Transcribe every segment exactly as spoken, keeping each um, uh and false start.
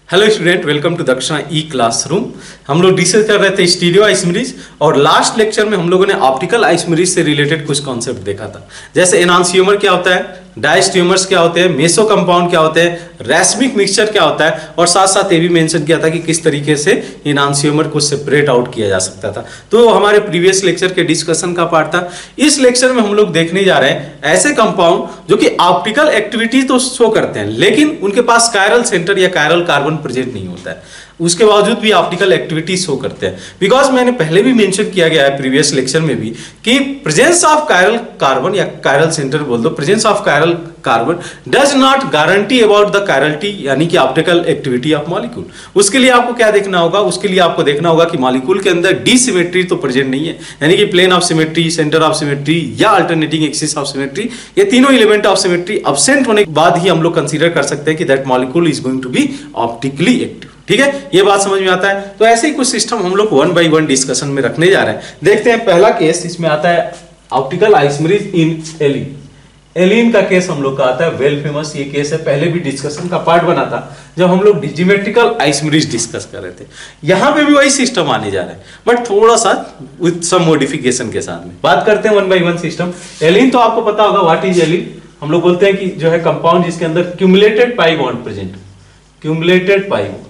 Hello student, welcome to दक्षिणा ई classroom. हम लोग डिस्कस कर रहे थे स्टीरियो आइसोमेरिज और लास्ट लेक्चर में हम लोगों ने ऑप्टिकल आइसोमेरिज से रिलेटेड कुछ कॉन्सेप्ट देखा था, जैसे एनांसियोमर क्या होता है, डायस्टियोमर्स क्या होते हैं, मेसो कंपाउंड क्या होते हैं, रैस्मिक मिक्सचर क्या होता है, और साथ साथ ये भी मेंशन किया था कि किस तरीके से एनांसियोमर को सेपरेट आउट किया जा सकता था। तो हमारे प्रीवियस लेक्चर के डिस्कशन का पार्ट था। इस लेक्चर में हम लोग देखने जा रहे हैं ऐसे कंपाउंड जो कि ऑप्टिकल एक्टिविटी तो शो करते हैं लेकिन उनके पास कायरल सेंटर या कायरल कार्बन प्रेजेंट नहीं होता है, उसके बावजूद भी ऑप्टिकल एक्टिविटी शो करते हैं। बिकॉज मैंने पहले भी मेंशन किया गया है प्रीवियस लेक्चर में भी कि प्रेजेंस ऑफ कायरल कार्बन या कायरल सेंटर बोल दो, presence of chiral carbon does not guarantee about the chirality यानी कि ऑप्टिकल एक्टिविटी ऑफ मॉलिक्यूल। उसके लिए आपको क्या देखना होगा, उसके लिए आपको देखना होगा कि मॉलिक्यूल के अंदर डिसिमेट्री तो प्रेजेंट नहीं है, यानी कि plane of symmetry, centre of symmetry या अल्टरनेटिंग एक्सिस ऑफ सिमेट्री, ये तीनों एलिमेंट ऑफ सिमेट्री अब्सेंट होने के बाद ही हम लोग कंसीडर कर सकते हैं कि that molecule is going to be optically active. ठीक है, ये बात समझ में आता है। तो ऐसे ही कुछ सिस्टम हम लोग वन बाय वन डिस्कशन में रखने जा रहे हैं। देखते हैं पहला केस इसमें आता है ऑप्टिकल आइसोमेरिज इन एलीन। एलीन का केस हम लोग का आता है, वेल फेमस ये केस है, पहले भी डिस्कशन का पार्ट बना था जब हम लोग ज्योमेट्रिकल आइसोमेरिज डिस्कस कर रहे थे। यहां पे भी वही सिस्टम आने जा रहा है बट थोड़ा सा विद सम मॉडिफिकेशन के साथ में। बात करते हैं one by one system. Allene तो आपको पता होगा, व्हाट इज एलीन। हम लोग बोलते हैं कि जो है कंपाउंड जिसके अंदर cumulated pi bond present, cumulated pi bond,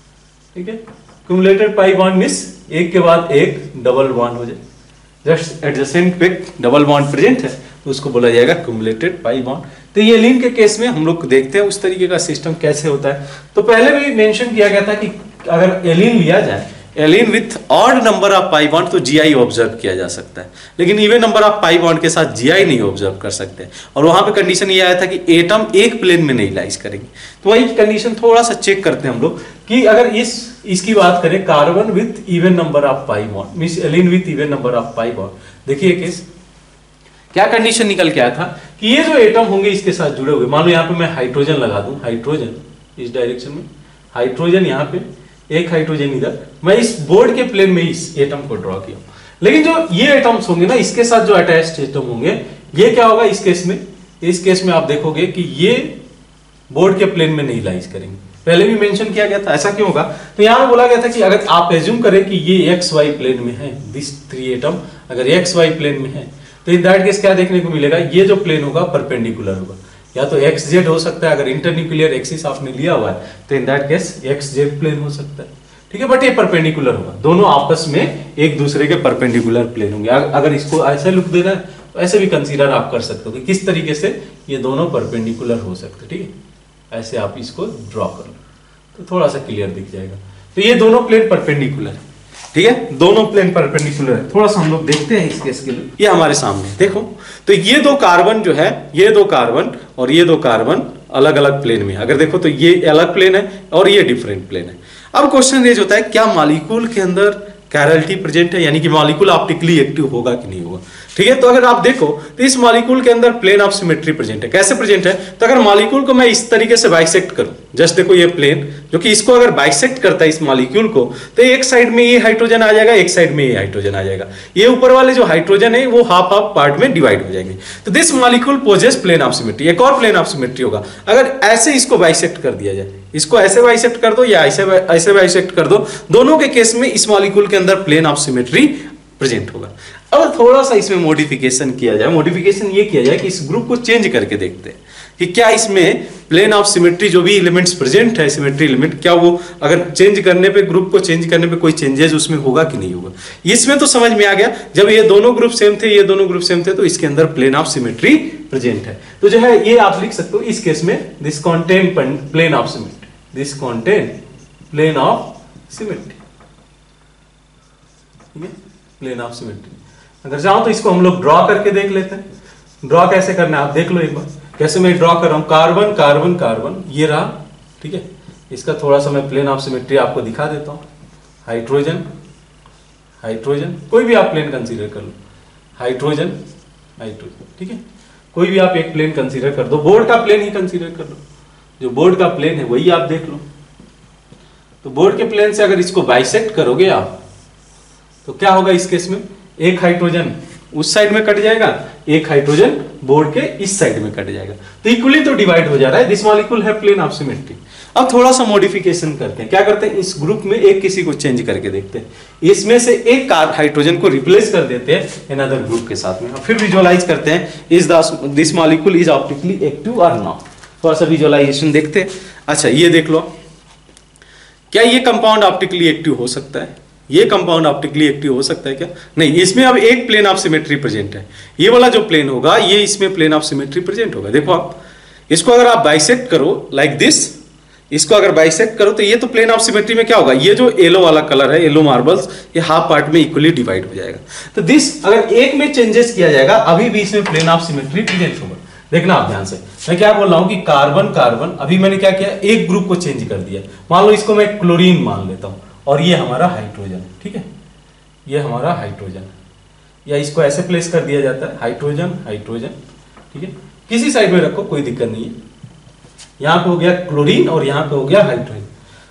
ठीक है। क्यूमुलेटेड पाई बॉन्ड मींस एक के बाद एक डबल बॉन्ड हो जाए, जस्ट एडजेसेंट पे डबल बॉन्ड प्रेजेंट है तो उसको बोला जाएगा क्यूमुलेटेड पाई बॉन्ड। तो ये एलीन के केस में हम लोग देखते हैं उस तरीके का सिस्टम कैसे होता है। तो पहले भी मेंशन किया गया था कि अगर एलीन लिया जाए, allene with odd number of pi bond तो जीआई ऑब्जर्व किया जा सकता है, लेकिन even number of pi bond के साथ जीआई नहीं ऑब्जर्व कर सकते। और वहां पे कंडीशन ये आया था कि एटम एक प्लेन में नहीं लाइज करेंगे। तो वही कंडीशन थोड़ा सा चेक करते हैं हम लोग कि अगर इस इसकी बात करें carbon with even number of pi bond means allene with even number of pi bond. देखिए केस क्या कंडीशन निकल के आया था कि ये जो एटम होंगे इसके साथ जुड़े हुए, मान लो यहाँ पे मैं हाइड्रोजन लगा दूं, हाइड्रोजन इस डायरेक्शन में, हाइड्रोजन यहाँ पे, एक हाइड्रोजन इधर, मैं इस बोर्ड के प्लेन में इस एटम को ड्रॉ किया। लेकिन जो ये एटम्स होंगे ना, इसके साथ जो अटैच्ड एटम होंगे, ये क्या होगा इस केस में, इस केस में आप देखोगे कि ये बोर्ड के प्लेन में नहीं लाइज करेंगे। पहले भी मेंशन किया गया था, ऐसा क्यों होगा, तो यहां बोला गया था कि अगर आप एज्यूम करें कि ये एक्स वाई प्लेन में है, दिस थ्री एटम अगर एक्स वाई प्लेन में है तो इन दैट केस क्या देखने को मिलेगा, ये जो प्लेन होगा परपेंडिकुलर होगा, या तो एक्स जेड हो सकता है, अगर इंटरन्यूक्लियर एक्सिस आपने लिया हुआ है तो in that case X Z plane हो सकता है, ठीक है। बट ये परपेंडिकुलर होगा, दोनों आपस में एक दूसरे के परपेंडिकुलर प्लेन होंगे। अगर इसको ऐसे लुक देना है तो ऐसे भी कंसीडर आप कर सकते हो कि किस तरीके से ये दोनों परपेंडिकुलर हो सकते, ठीक है। ऐसे आप इसको ड्रॉ कर लो तो थोड़ा सा क्लियर दिख जाएगा। तो ये दोनों प्लेन परपेंडिकुलर है, ठीक है, दोनों प्लेन परपेंडिकुलर है। थोड़ा सा हम लोग देखते हैं इस केस के लिए, ये हमारे सामने देखो, तो ये दो कार्बन जो है, ये दो कार्बन और ये दो कार्बन अलग अलग प्लेन में, अगर देखो तो ये अलग प्लेन है और ये डिफरेंट प्लेन है। अब क्वेश्चन रेज होता है क्या मॉलिक्यूल के अंदर कायरलिटी प्रेजेंट है, यानी कि मॉलिक्यूल ऑप्टिकली एक्टिव होगा कि नहीं होगा, ठीक है। तो अगर आप देखो तो इस मॉलिक्यूल के अंदर प्लेन ऑफ सिमेट्री प्रेजेंट है। कैसे प्रेजेंट है, तो अगर मॉलिक्यूल को मैं इस तरीके से बाइसेक्ट करूं, जस्ट देखो ये प्लेन जो कि इसको अगर बाइसेक्ट करता है इस मॉलिक्यूल को, तो एक साइड में ये हाइड्रोजन आ जाएगा, एक साइड में ये हाइड्रोजन आ जाएगा, ये ऊपर वाले जो हाइड्रोजन है वो हाफ हाफ पार्ट में डिवाइड हो जाएंगे। तो this molecule possess plane of symmetry, एक और प्लेन ऑफ सिमेट्री होगा। अगर ऐसे इसको बाइसेक्ट कर दिया जाए, इसको ऐसे बाइसेक्ट कर दो या ऐसे ऐसे बाइसेक्ट कर दो, दोनों के केस में इस मॉलिक्यूल के अंदर प्लेन ऑफ सिमेट्री प्रेजेंट होगा। अब थोड़ा सा इसमें मॉडिफिकेशन किया जाए, मॉडिफिकेशन ये किया जाए कि इस ग्रुप को चेंज करके देखते हैं कि क्या इसमें प्लेन ऑफ सिमेट्री जो भी एलिमेंट्स प्रेजेंट है, सिमेट्री एलिमेंट, क्या वो अगर चेंज करने पे, ग्रुप को चेंज करने पे कोई चेंजेस उसमें होगा कि नहीं होगा। इसमें तो समझ में आ गया, जब ये दोनों ग्रुप सेम थे, ये दोनों ग्रुप सेम थे, तो इसके अंदर प्लेन ऑफ सिमेट्री प्रेजेंट है। तो जो है ये आप लिख सकते हो इस केस में, this contain plane of symmetry, this contain plane of symmetry, ठीक है, प्लेन ऑफ सिमेट्री। अगर चाहो तो इसको हम लोग ड्रॉ करके देख लेते हैं। ड्रॉ कैसे करना है आप देख लो एक बार, कैसे मैं ड्रॉ कर रहा हूं, कार्बन कार्बन कार्बन, ये रहा, ठीक है। इसका थोड़ा सा मैं प्लेन ऑफ सिमेट्री आपको दिखा देता हूं। हाइड्रोजन हाइड्रोजन, कोई भी आप प्लेन कंसीडर कर लो, हाइड्रोजन हाइड्रोजन, ठीक है, कोई भी आप एक प्लेन कंसीडर कर दो, बोर्ड का प्लेन ही कंसीडर कर लो, जो बोर्ड का प्लेन है वही आप देख लो। तो बोर्ड के प्लेन से अगर इसको बाइसेक्ट करोगे आप तो क्या होगा इस केस में, एक हाइड्रोजन उस साइड में कट जाएगा, एक हाइड्रोजन बोर्ड के इस साइड में कट जाएगा, तो इक्वली तो डिवाइड हो जा रहा है। दिस मॉलिक्यूल है प्लेन ऑफ सिमेट्री। अब थोड़ा सा मॉडिफिकेशन करते हैं। क्या करते हैं, इस ग्रुप में एक किसी को चेंज करके देखते हैं। इसमें से एक हाइड्रोजन को रिप्लेस कर देते हैं अनदर ग्रुप के साथ में। फिर विजुअलाइज करते हैं, is this molecule is optically active और नॉट। थोड़ा सा विजुअलाइजेशन देखते हैं। अच्छा ये देख लो, क्या ये कंपाउंड ऑप्टिकली एक्टिव हो सकता है? ये कंपाउंड ऑप्टिकली एक्टिव हो सकता है क्या? नहीं, इसमें अब एक प्लेन ऑफ सिमेट्री प्रेजेंट है। ये वाला जो प्लेन होगा ये इसमें प्लेन ऑफ सिमेट्री प्रेजेंट होगा। देखो आप इसको अगर आप बाइसेक्ट करो लाइक दिस, इसको अगर बाइसेक्ट करो तो ये तो प्लेन ऑफ सिमेट्री में क्या होगा, ये जो येलो वाला कलर है, येलो मार्बल्स, ये हाफ पार्ट में इक्वली डिवाइड हो जाएगा। तो दिस अगर एक में चेंजेस किया जाएगा अभी भी इसमें प्लेन ऑफ सिमेट्री प्रेजेंट होगा। देखना आप ध्यान से, मैं क्या बोल रहा हूं कि कार्बन कार्बन, अभी मैंने क्या किया, एक ग्रुप को चेंज कर दिया। मान लो इसको मैं क्लोरीन मान लेता हूं और ये हमारा हाइड्रोजन, ठीक है, ये हमारा हाइड्रोजन, या इसको ऐसे प्लेस कर दिया जाता है, हाइड्रोजन हाइड्रोजन, ठीक है, किसी साइड में रखो कोई दिक्कत नहीं है। यहां पे हो गया क्लोरीन और यहां पे हो गया हाइड्रोजन,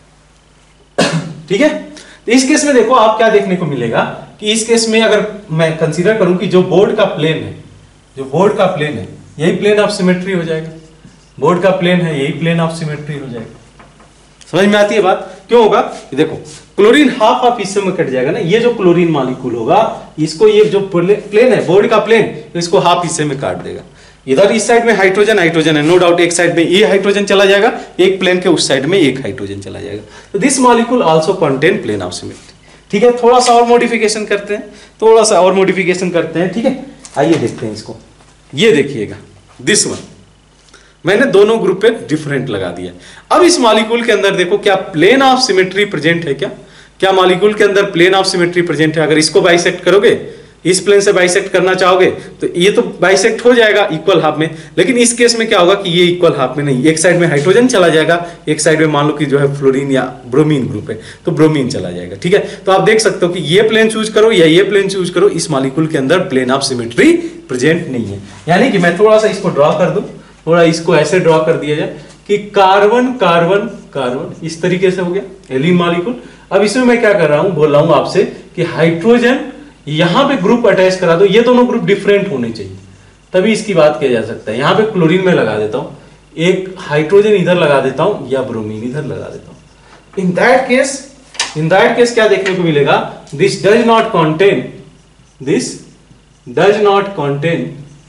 ठीक है। तो इस केस में देखो आप क्या देखने को मिलेगा कि इस केस में अगर मैं कंसीडर करूं कि जो बोर्ड का प्लेन है, जो बोर्ड का प्लेन है यही प्लेन ऑफ सिमेट्री हो जाएगा। बोर्ड का प्लेन है यही प्लेन ऑफ सिमेट्री हो जाएगा। समझ में आती है बात? क्यों होगा, देखो क्लोरीन हाफ हाफ हिस्से में कट जाएगा ना। ये जो क्लोरीन मॉलिक्यूल होगा इसको, ये जो प्लेन है बोर्ड का प्लेन, इसको हाफ हिस्से में काट देगा। इधर इस साइड में हाइड्रोजन हाइड्रोजन है, नो डाउट एक साइड में ये हाइड्रोजन चला जाएगा, एक प्लेन के उस साइड में एक हाइड्रोजन चला जाएगा। तो this molecule also contain plane of symmetry, ठीक है। थोड़ा सा और मॉडिफिकेशन करते हैं, थोड़ा सा और मॉडिफिकेशन करते हैं, ठीक है। आइए देखते हैं इसको। ये देखिएगा दिस वन, मैंने दोनों ग्रुप पे डिफरेंट लगा दिया। अब इस मॉलिक्यूल के अंदर देखो क्या प्लेन ऑफ सिमेट्री प्रेजेंट है क्या? क्या मॉलिक्यूल के अंदर प्लेन ऑफ सिमेट्री प्रेजेंट है? अगर इसको बाइसेक्ट करोगे, इस प्लेन से बाइसेक्ट करना चाहोगे तो ये तो बाइसेक्ट हो जाएगा इक्वल हाफ में, लेकिन इस केस में क्या होगा कि ये इक्वल हाफ में नहीं, एक साइड में हाइड्रोजन चला जाएगा, एक साइड में मान लो कि जो है फ्लोरीन या ब्रोमीन ग्रुप है तो ब्रोमीन चला जाएगा, ठीक है। तो आप देख सकते हो कि ये प्लेन चूज करो या ये प्लेन चूज करो, इस मॉलिक्यूल के अंदर प्लेन ऑफ सिमेट्री प्रेजेंट नहीं है। यानी कि मैं थोड़ा सा इसको ड्रॉ कर दूं, थोड़ा इसको ऐसे ड्रॉ कर दिया जाए कि कार्बन कार्बन कार्बन, इस तरीके से हो गया एलीन मॉलिक्यूल। अब इसमें मैं क्या कर रहा हूं, बोल रहा हूं आपसे कि हाइड्रोजन यहां पे ग्रुप अटैच करा दो, ये दोनों ग्रुप डिफरेंट होने चाहिए तभी इसकी बात किया जा सकता है। यहां पे क्लोरीन में लगा देता हूं, एक हाइड्रोजन इधर लगा देता हूं या ब्रोमीन इधर लगा देता हूं। In that case in that case क्या देखने को मिलेगा, this does not contain this does not contain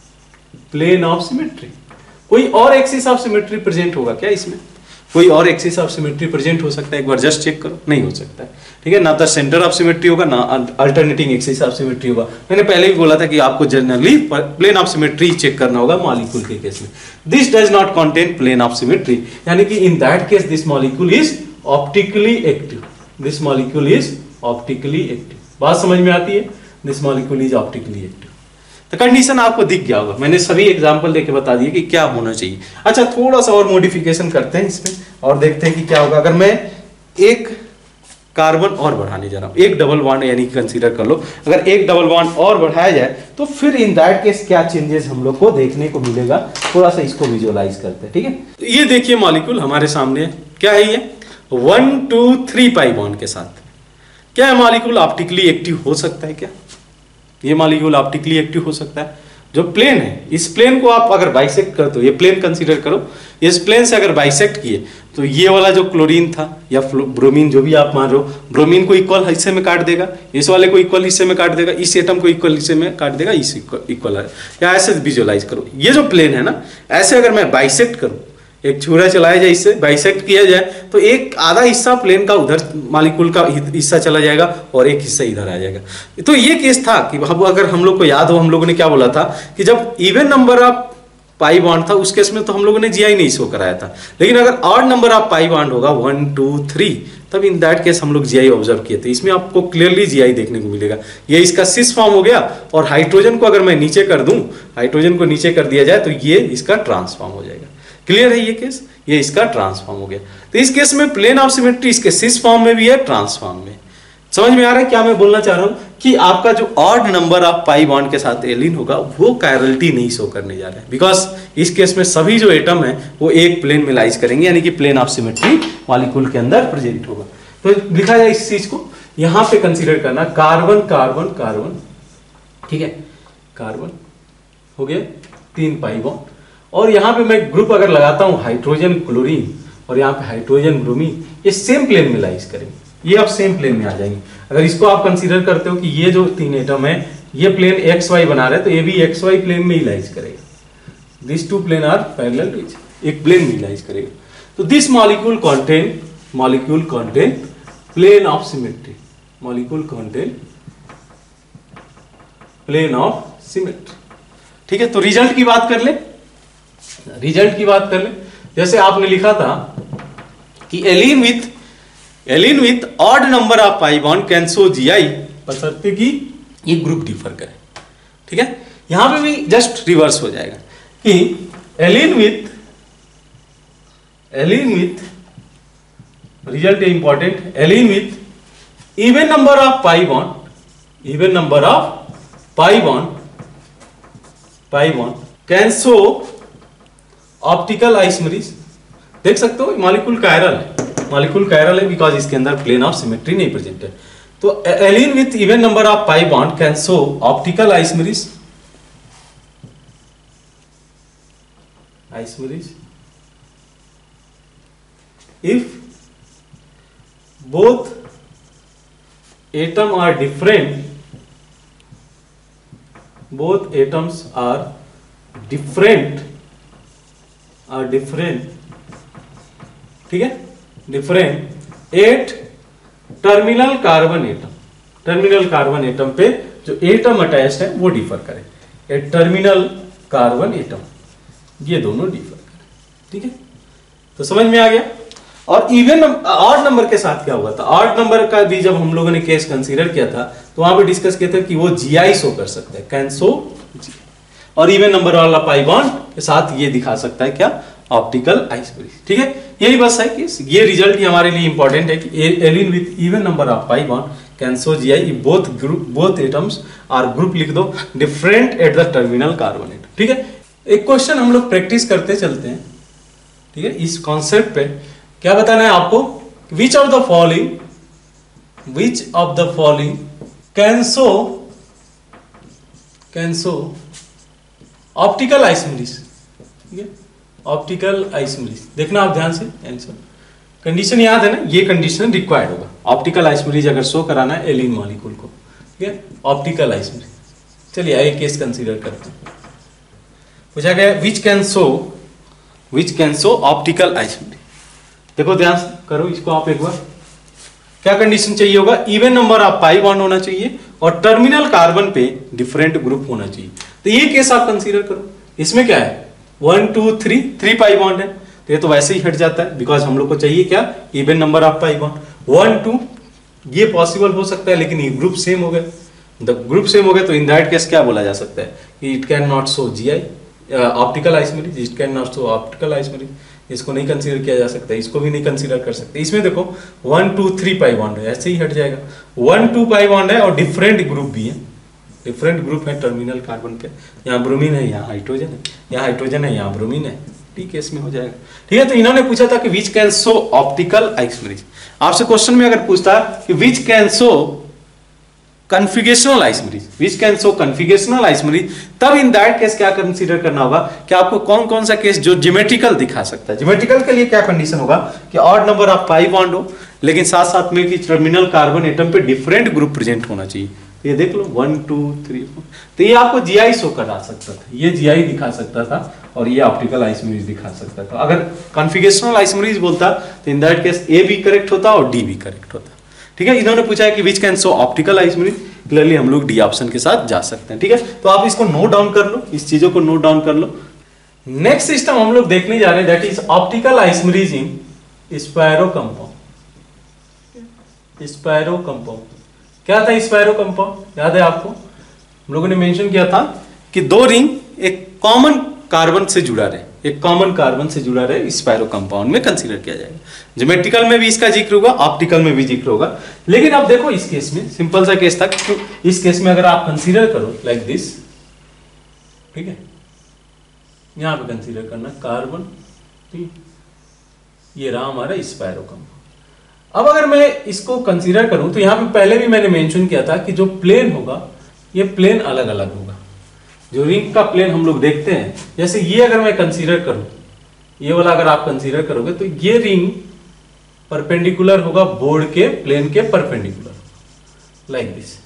plane of symmetry. कोई और एक्सिस ऑफ सिमेट्री प्रेजेंट होगा क्या इसमें? कोई और एक्सिस ऑफ सिमेट्री प्रेजेंट हो सकता है? एक बार जस्ट चेक करो, नहीं हो सकता है, ठीक है। ना तो सेंटर ऑफ सिमेट्री होगा ना अल्टरनेटिंग एक्सिस ऑफ सिमेट्री होगा। मैंने पहले भी बोला था कि आपको generally plane of symmetry check करना होगा मॉलिक्यूल के केस में। This does not contain plane of symmetry, यानी कि in that case this molecule is optically active. This molecule is optically active. बात समझ में आती है? This molecule is optically active. तो कंडीशन आपको दिख गया होगा, मैंने सभी एग्जांपल देके बता दिए कि क्या होना चाहिए। अच्छा थोड़ा सा और मॉडिफिकेशन करते हैं इसमें और देखते हैं कि क्या होगा। अगर मैं एक कार्बन और बढ़ाने जा रहा हूं, एक डबल बॉन्ड यानी कंसीडर कर लो, अगर एक डबल बॉन्ड और बढ़ाया जाए तो फिर इन दैट केस क्या चेंजेस हम लोग को देखने को मिलेगा। थोड़ा सा इसको विजुअलाइज करते हैं, ठीक है। तो ये देखिए मॉलिक्यूल हमारे सामने क्या है, ये one two three pi bond के साथ। क्या है मॉलिक्यूल ऑप्टिकली एक्टिव हो सकता है क्या? ये मॉलिक्यूल ऑप्टिकली एक्टिव हो सकता है। जो प्लेन है, इस प्लेन को आप अगर बाइसेक्ट कर दो, ये प्लेन कंसीडर करो, इस प्लेन से अगर बाइसेक्ट किए तो ये वाला जो क्लोरीन था या ब्रोमीन जो भी आप मान रहे हो, ब्रोमीन को इक्वल हिस्से में काट देगा, इस वाले को इक्वल हिस्से में काट देगा, इस एटम को इक्वल हिस्से में काट देगा, इस इक्वल है, या ऐसे विजुअलाइज करो। ये जो प्लेन है ना, ऐसे अगर मैं बाइसेक्ट करूं, एक छुरा चलाया जाए, इससे बाइसेक्ट किया जाए तो एक आधा हिस्सा प्लेन का उधर मॉलिक्यूल का हिस्सा चला जाएगा और एक हिस्सा इधर आ जाएगा। तो ये केस था कि अगर हम लोग को याद हो, हम लोगों ने क्या बोला था कि जब even number of pi bond था उस केस में तो हम लोगों ने जीआई नहीं शो कराया था, लेकिन अगर odd number of pi bond होगा वन टू थ्री तब इन दैट केस हम लोग जीआई ऑब्जर्व किए थे। इसमें आपको क्लियरली जीआई देखने को मिलेगा। ये इसका सिस फॉर्म हो गया और हाइड्रोजन को अगर मैं नीचे कर दूं, हाइड्रोजन को नीचे कर दिया जाए तो ये इसका ट्रांसफॉर्म हो जाएगा। क्लियर है ये केस? ये इसका ट्रांसफॉर्म हो गया। तो इस केस में प्लेन ऑफ सिमेट्री इसके सिस फॉर्म में भी है, ट्रांसफॉर्म में। समझ में आ रहा है क्या मैं बोलना चाह रहा हूं? कि आपका जो odd number of pi bond के साथ एलिन होगा वो कायरलिटी नहीं शो करने जा रहा है, बिकॉज इस केस में सभी जो एटम है वो एक प्लेन में लाइज करेंगे, यानी कि प्लेन ऑफ सिमेट्री मॉलिक्यूल के अंदर प्रेजेंट होगा। तो लिखा जाए इस चीज को, यहां पे कंसीडर करना कार्बन कार्बन कार्बन, ठीक है, कार्बन हो गया तीन पाई बॉन्ड, और यहां पे मैं ग्रुप अगर लगाता हूं हाइड्रोजन क्लोरीन और यहाँ पे हाइड्रोजन ब्रोमीन, ये सेम प्लेन में लाइज करेंगे, ये अब सेम प्लेन में आ जाएंगे। अगर इसको आप कंसीडर करते हो कि ये जो तीन एटम है ये प्लेन एक्स वाई बना रहे हैं, तो ये भी एक्स वाई प्लेन में ही लाइज करेगा। This two plane are parallel to each, एक प्लेन में लाइज करेगा। तो this molecule contain molecule contain plane of symmetry, molecule contain plane of symmetry. ठीक है, तो रिजल्ट की बात कर ले, रिजल्ट की बात कर ले। जैसे आपने लिखा था कि allene with allene with odd number of pi bond can show GI, बशर्ते कि ये ग्रुप डिफर करे। ठीक है, यहां पे भी जस्ट रिवर्स हो जाएगा कि allene with allene with result important, allene with even number of pi bond, even number of pi bond pi bond can show optical isomerism. देख सकते हो मॉलिक्यूल कायरल है, मॉलिक्यूल कायरल है बिकॉज इसके अंदर प्लेन ऑफ सिमेट्री नहीं present है। तो allene with even number of pi bond can show optical isomerism, isomerism if both atom are different, both atoms are different are different ठीक है, different at terminal carbon atom, terminal carbon atom पे जो atom attached है वो differ करे, eight terminal carbon atom ये दोनों differ करे। ठीक है, तो समझ में आ गया। और इवन ऑड नंबर के साथ क्या हुआ था, ऑड नंबर का भी जब हम लोगों ने केस कंसीडर किया था तो वहां पे डिस्कस किया था कि वो जीआई शो कर सकता है, कैन शो जी, और इवन नंबर वाला पाई बॉन्ड के साथ ये दिखा सकता है क्या, ऑप्टिकल आइसोमेरिज। ठीक है, यही बस है कि ये रिजल्ट ही हमारे लिए इंपॉर्टेंट है कि allene with even number of pi bond can show GI, both group both atoms are group लिख दो different at the terminal carbon atom. ठीक है, एक क्वेश्चन हम लोग प्रैक्टिस करते चलते हैं। ठीक है, इस कॉन्सेप्ट पे क्या बताना है आपको, which of the following which of the following can show can show optical isomerism. ठीक है, ऑप्टिकल आइसोमेरिज देखना आप ध्यान से, आंसर कंडीशन याद है ना, ये कंडीशन रिक्वायर्ड होगा ऑप्टिकल आइसोमेरिज अगर शो कराना है एलिन मॉलिक्यूल को। ठीक है, ऑप्टिकल आइसोमेरिज। चलिए आइए केस कंसीडर करते हैं। पूछा गया which can show which can show optical isomerism. देखो ध्यान से करो इसको आप एक बार, क्या कंडीशन चाहिए होगा, even number of pi bond होना चाहिए और टर्मिनल कार्बन पे डिफरेंट ग्रुप होना चाहिए। तो ये केस आप कंसीडर करो, इसमें क्या है one two three three pi bond है, तो ये तो वैसे ही हट जाता है बिकॉज हम लोग को चाहिए क्या, even number of pi bond. One two ये पॉसिबल हो सकता है लेकिन ये ग्रुप सेम हो गए, द ग्रुप सेम हो गए, तो इन दैट केस क्या बोला जा सकता है कि it can not show GI optical isomerism, it can not show optical isomerism. इसको नहीं कंसीडर किया जा सकता, इसको भी नहीं कंसीडर कर सकते। इसमें देखो one two three pi bond है, ऐसे ही हट जाएगा। वन टू पाई बॉन्ड है और डिफरेंट ग्रुप भी है, डिफरेंट ग्रुप है टर्मिनल कार्बन पे, यहाँ ब्रोमीन है, यहाँ हाइड्रोजन है, यहाँ हाइड्रोजन है, यहाँ ब्रोमीन है। ठीक है, इसमें हो जाएगा। ठीक है, तो इन्होंने पूछा था कि which can show optical isomerism. आपसे क्वेश्चन में अगर पूछता कि which can show configurational isomerism, which can show configurational isomerism, तब इन दैट केस क्या कंसीडर करना होगा कि आपको कौन कौन सा केस जो ज्योमेट्रिकल दिखा सकता है। ज्योमेट्रिकल के लिए क्या कंडीशन होगा कि odd number of pi bond हो लेकिन साथ साथ में कि टर्मिनल कार्बन एटम पे डिफरेंट ग्रुप प्रेजेंट होना चाहिए। तो ये देख लो वन टू थ्री फोर, तो ये आपको जीआई शो करा सकता था, ये जीआई दिखा सकता था और ये ऑप्टिकल आइसोमेरिज दिखा सकता था। अगर कन्फिगरेशनल आइसोमेरिज बोलता तो इन दैट केस ए भी करेक्ट होता और डी भी करेक्ट होता। ठीक है, इन्होंने पूछा है कि which can show optical isomerism, clearly हम लोग डी ऑप्शन के साथ जा सकते हैं। ठीक है, तो आप इसको नोट डाउन कर लो, इस चीजों को नोट डाउन कर लो। नेक्स्ट सिस्टम हम लोग देखने जा रहे हैं that is optical isomerism in spiro compound. Spiro compound क्या था, स्पायरो कंपाउंड याद है आपको, हम लोगों ने मेंशन किया था कि दो रिंग एक कॉमन कार्बन से जुड़ा रहे, एक कॉमन कार्बन से जुड़ा रहे, स्पायरो कंपाउंड में कंसीडर किया जाएगा। ज्योमेट्रिकल में भी इसका जिक्र होगा, ऑप्टिकल में भी जिक्र होगा। लेकिन अब देखो इस केस में सिंपल सा केस था, तो इस केस में अगर आप कंसीडर करो लाइक दिस, ठीक है, यहां पे कंसीडर करना कार्बन, ठीक, ये रहा हमारा स्पायरो कंपाउंड। अब अगर मैं इसको कंसीडर करूं तो यहां पे पहले भी मैंने मेंशन किया था कि जो प्लेन होगा ये प्लेन अलग अलग होगा। जो रिंग का प्लेन हम लोग देखते हैं, जैसे ये अगर मैं कंसीडर करूं, ये वाला अगर आप कंसीडर करोगे तो ये रिंग परपेंडिकुलर होगा बोर्ड के प्लेन के परपेंडिकुलर लाइक दिस।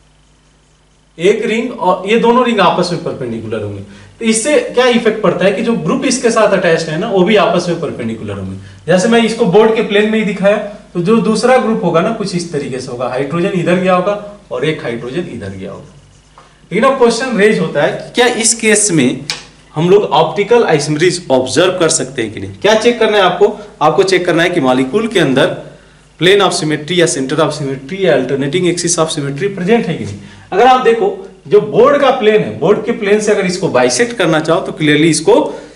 एक रिंग और ये दोनों रिंग आपस में परपेंडिकुलर होंगे। तो इससे क्या इफेक्ट पड़ता है कि जो ग्रुप इसके साथ अटैच्ड है ना वो भी आपस में परपेंडिकुलर होंगे। जैसे मैं इसको बोर्ड के प्लेन में ही दिखाया, तो जो दूसरा ग्रुप होगा ना कुछ इस तरीके से होगा, हाइड्रोजन इधर गया होगा और एक हाइड्रोजन इधर गया होगा। लेकिन अब क्वेश्चन रेज होता है कि क्या इस केस में हम लोग ऑप्टिकल आइसोमेरिज ऑब्जर्व कर सकते हैं कि नहीं। क्या चेक करना है आपको? आपको चेक करना है कि मॉलिक्यूल के अंदर प्लेन ऑफ सिमेट्री या सेंटर ऑफ सिमेट्री या alternating axis of symmetry present है कि नहीं। अगर आप देखो जो बोर्ड का प्लेन है, बोर्ड के प्लेन से अगर इसको बाइसेक्ट करना चाहो तो क्लियरली इसको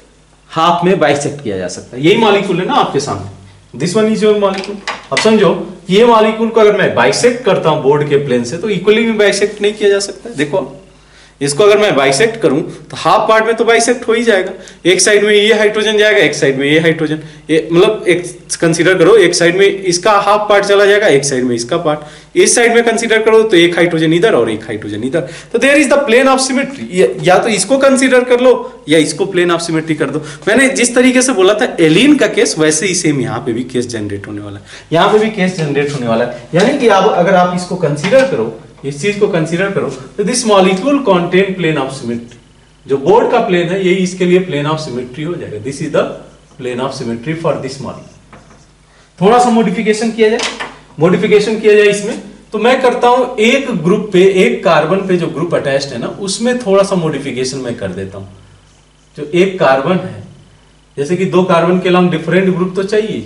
हाफ में बाइसेक्ट किया जा सकता है। यही मॉलिक्यूल है ना आपके सामने, this one is your molecule. अब समझो ये मॉलिक्यूल को अगर मैं बाइसेक्ट करता हूं बोर्ड के प्लेन से तो इक्वली भी बाइसेक्ट नहीं किया जा सकता है। देखो इसको अगर मैं बाइसेक्ट करूं तो हाफ पार्ट में तो बाइसेक्ट हो ही जाएगा। एक साइड में ये हाइड्रोजन जाएगा, एक साइड में ये हाइड्रोजन, ये मतलब एक कंसीडर करो एक साइड में इसका हाफ पार्ट चला जाएगा, एक साइड में इसका पार्ट। इस साइड में कंसीडर करो तो एक हाइड्रोजन इधर और एक हाइड्रोजन इधर। तो there is the plane of symmetry. या तो इसको कंसीडर कर लो या इसको प्लेन ऑफ सिमेट्री कर दो। मैंने जिस तरीके से बोला था एलिन का केस, वैसे ही सेम यहाँ पे भी केस जनरेट होने वाला है, यहाँ पे भी केस जनरेट होने वाला है। यानी कि अब अगर आप इसको कंसीडर करो, इस चीज को कंसीडर करो तो this molecule contain plane of symmetry. जो बोर्ड का प्लेन है ये इसके लिए प्लेन ऑफ सिमेट्री हो जाएगा। This is the plane of symmetry for this molecule. थोड़ा सा मॉडिफिकेशन किया जाए, मॉडिफिकेशन किया जाए इसमें तो मैं करता हूं एक ग्रुप पे, एक कार्बन पे जो ग्रुप अटैच्ड है ना उसमें थोड़ा सा मॉडिफिकेशन मैं कर देता हूं। जो एक कार्बन है, जैसे कि दो कार्बन के अलावा डिफरेंट ग्रुप तो चाहिए,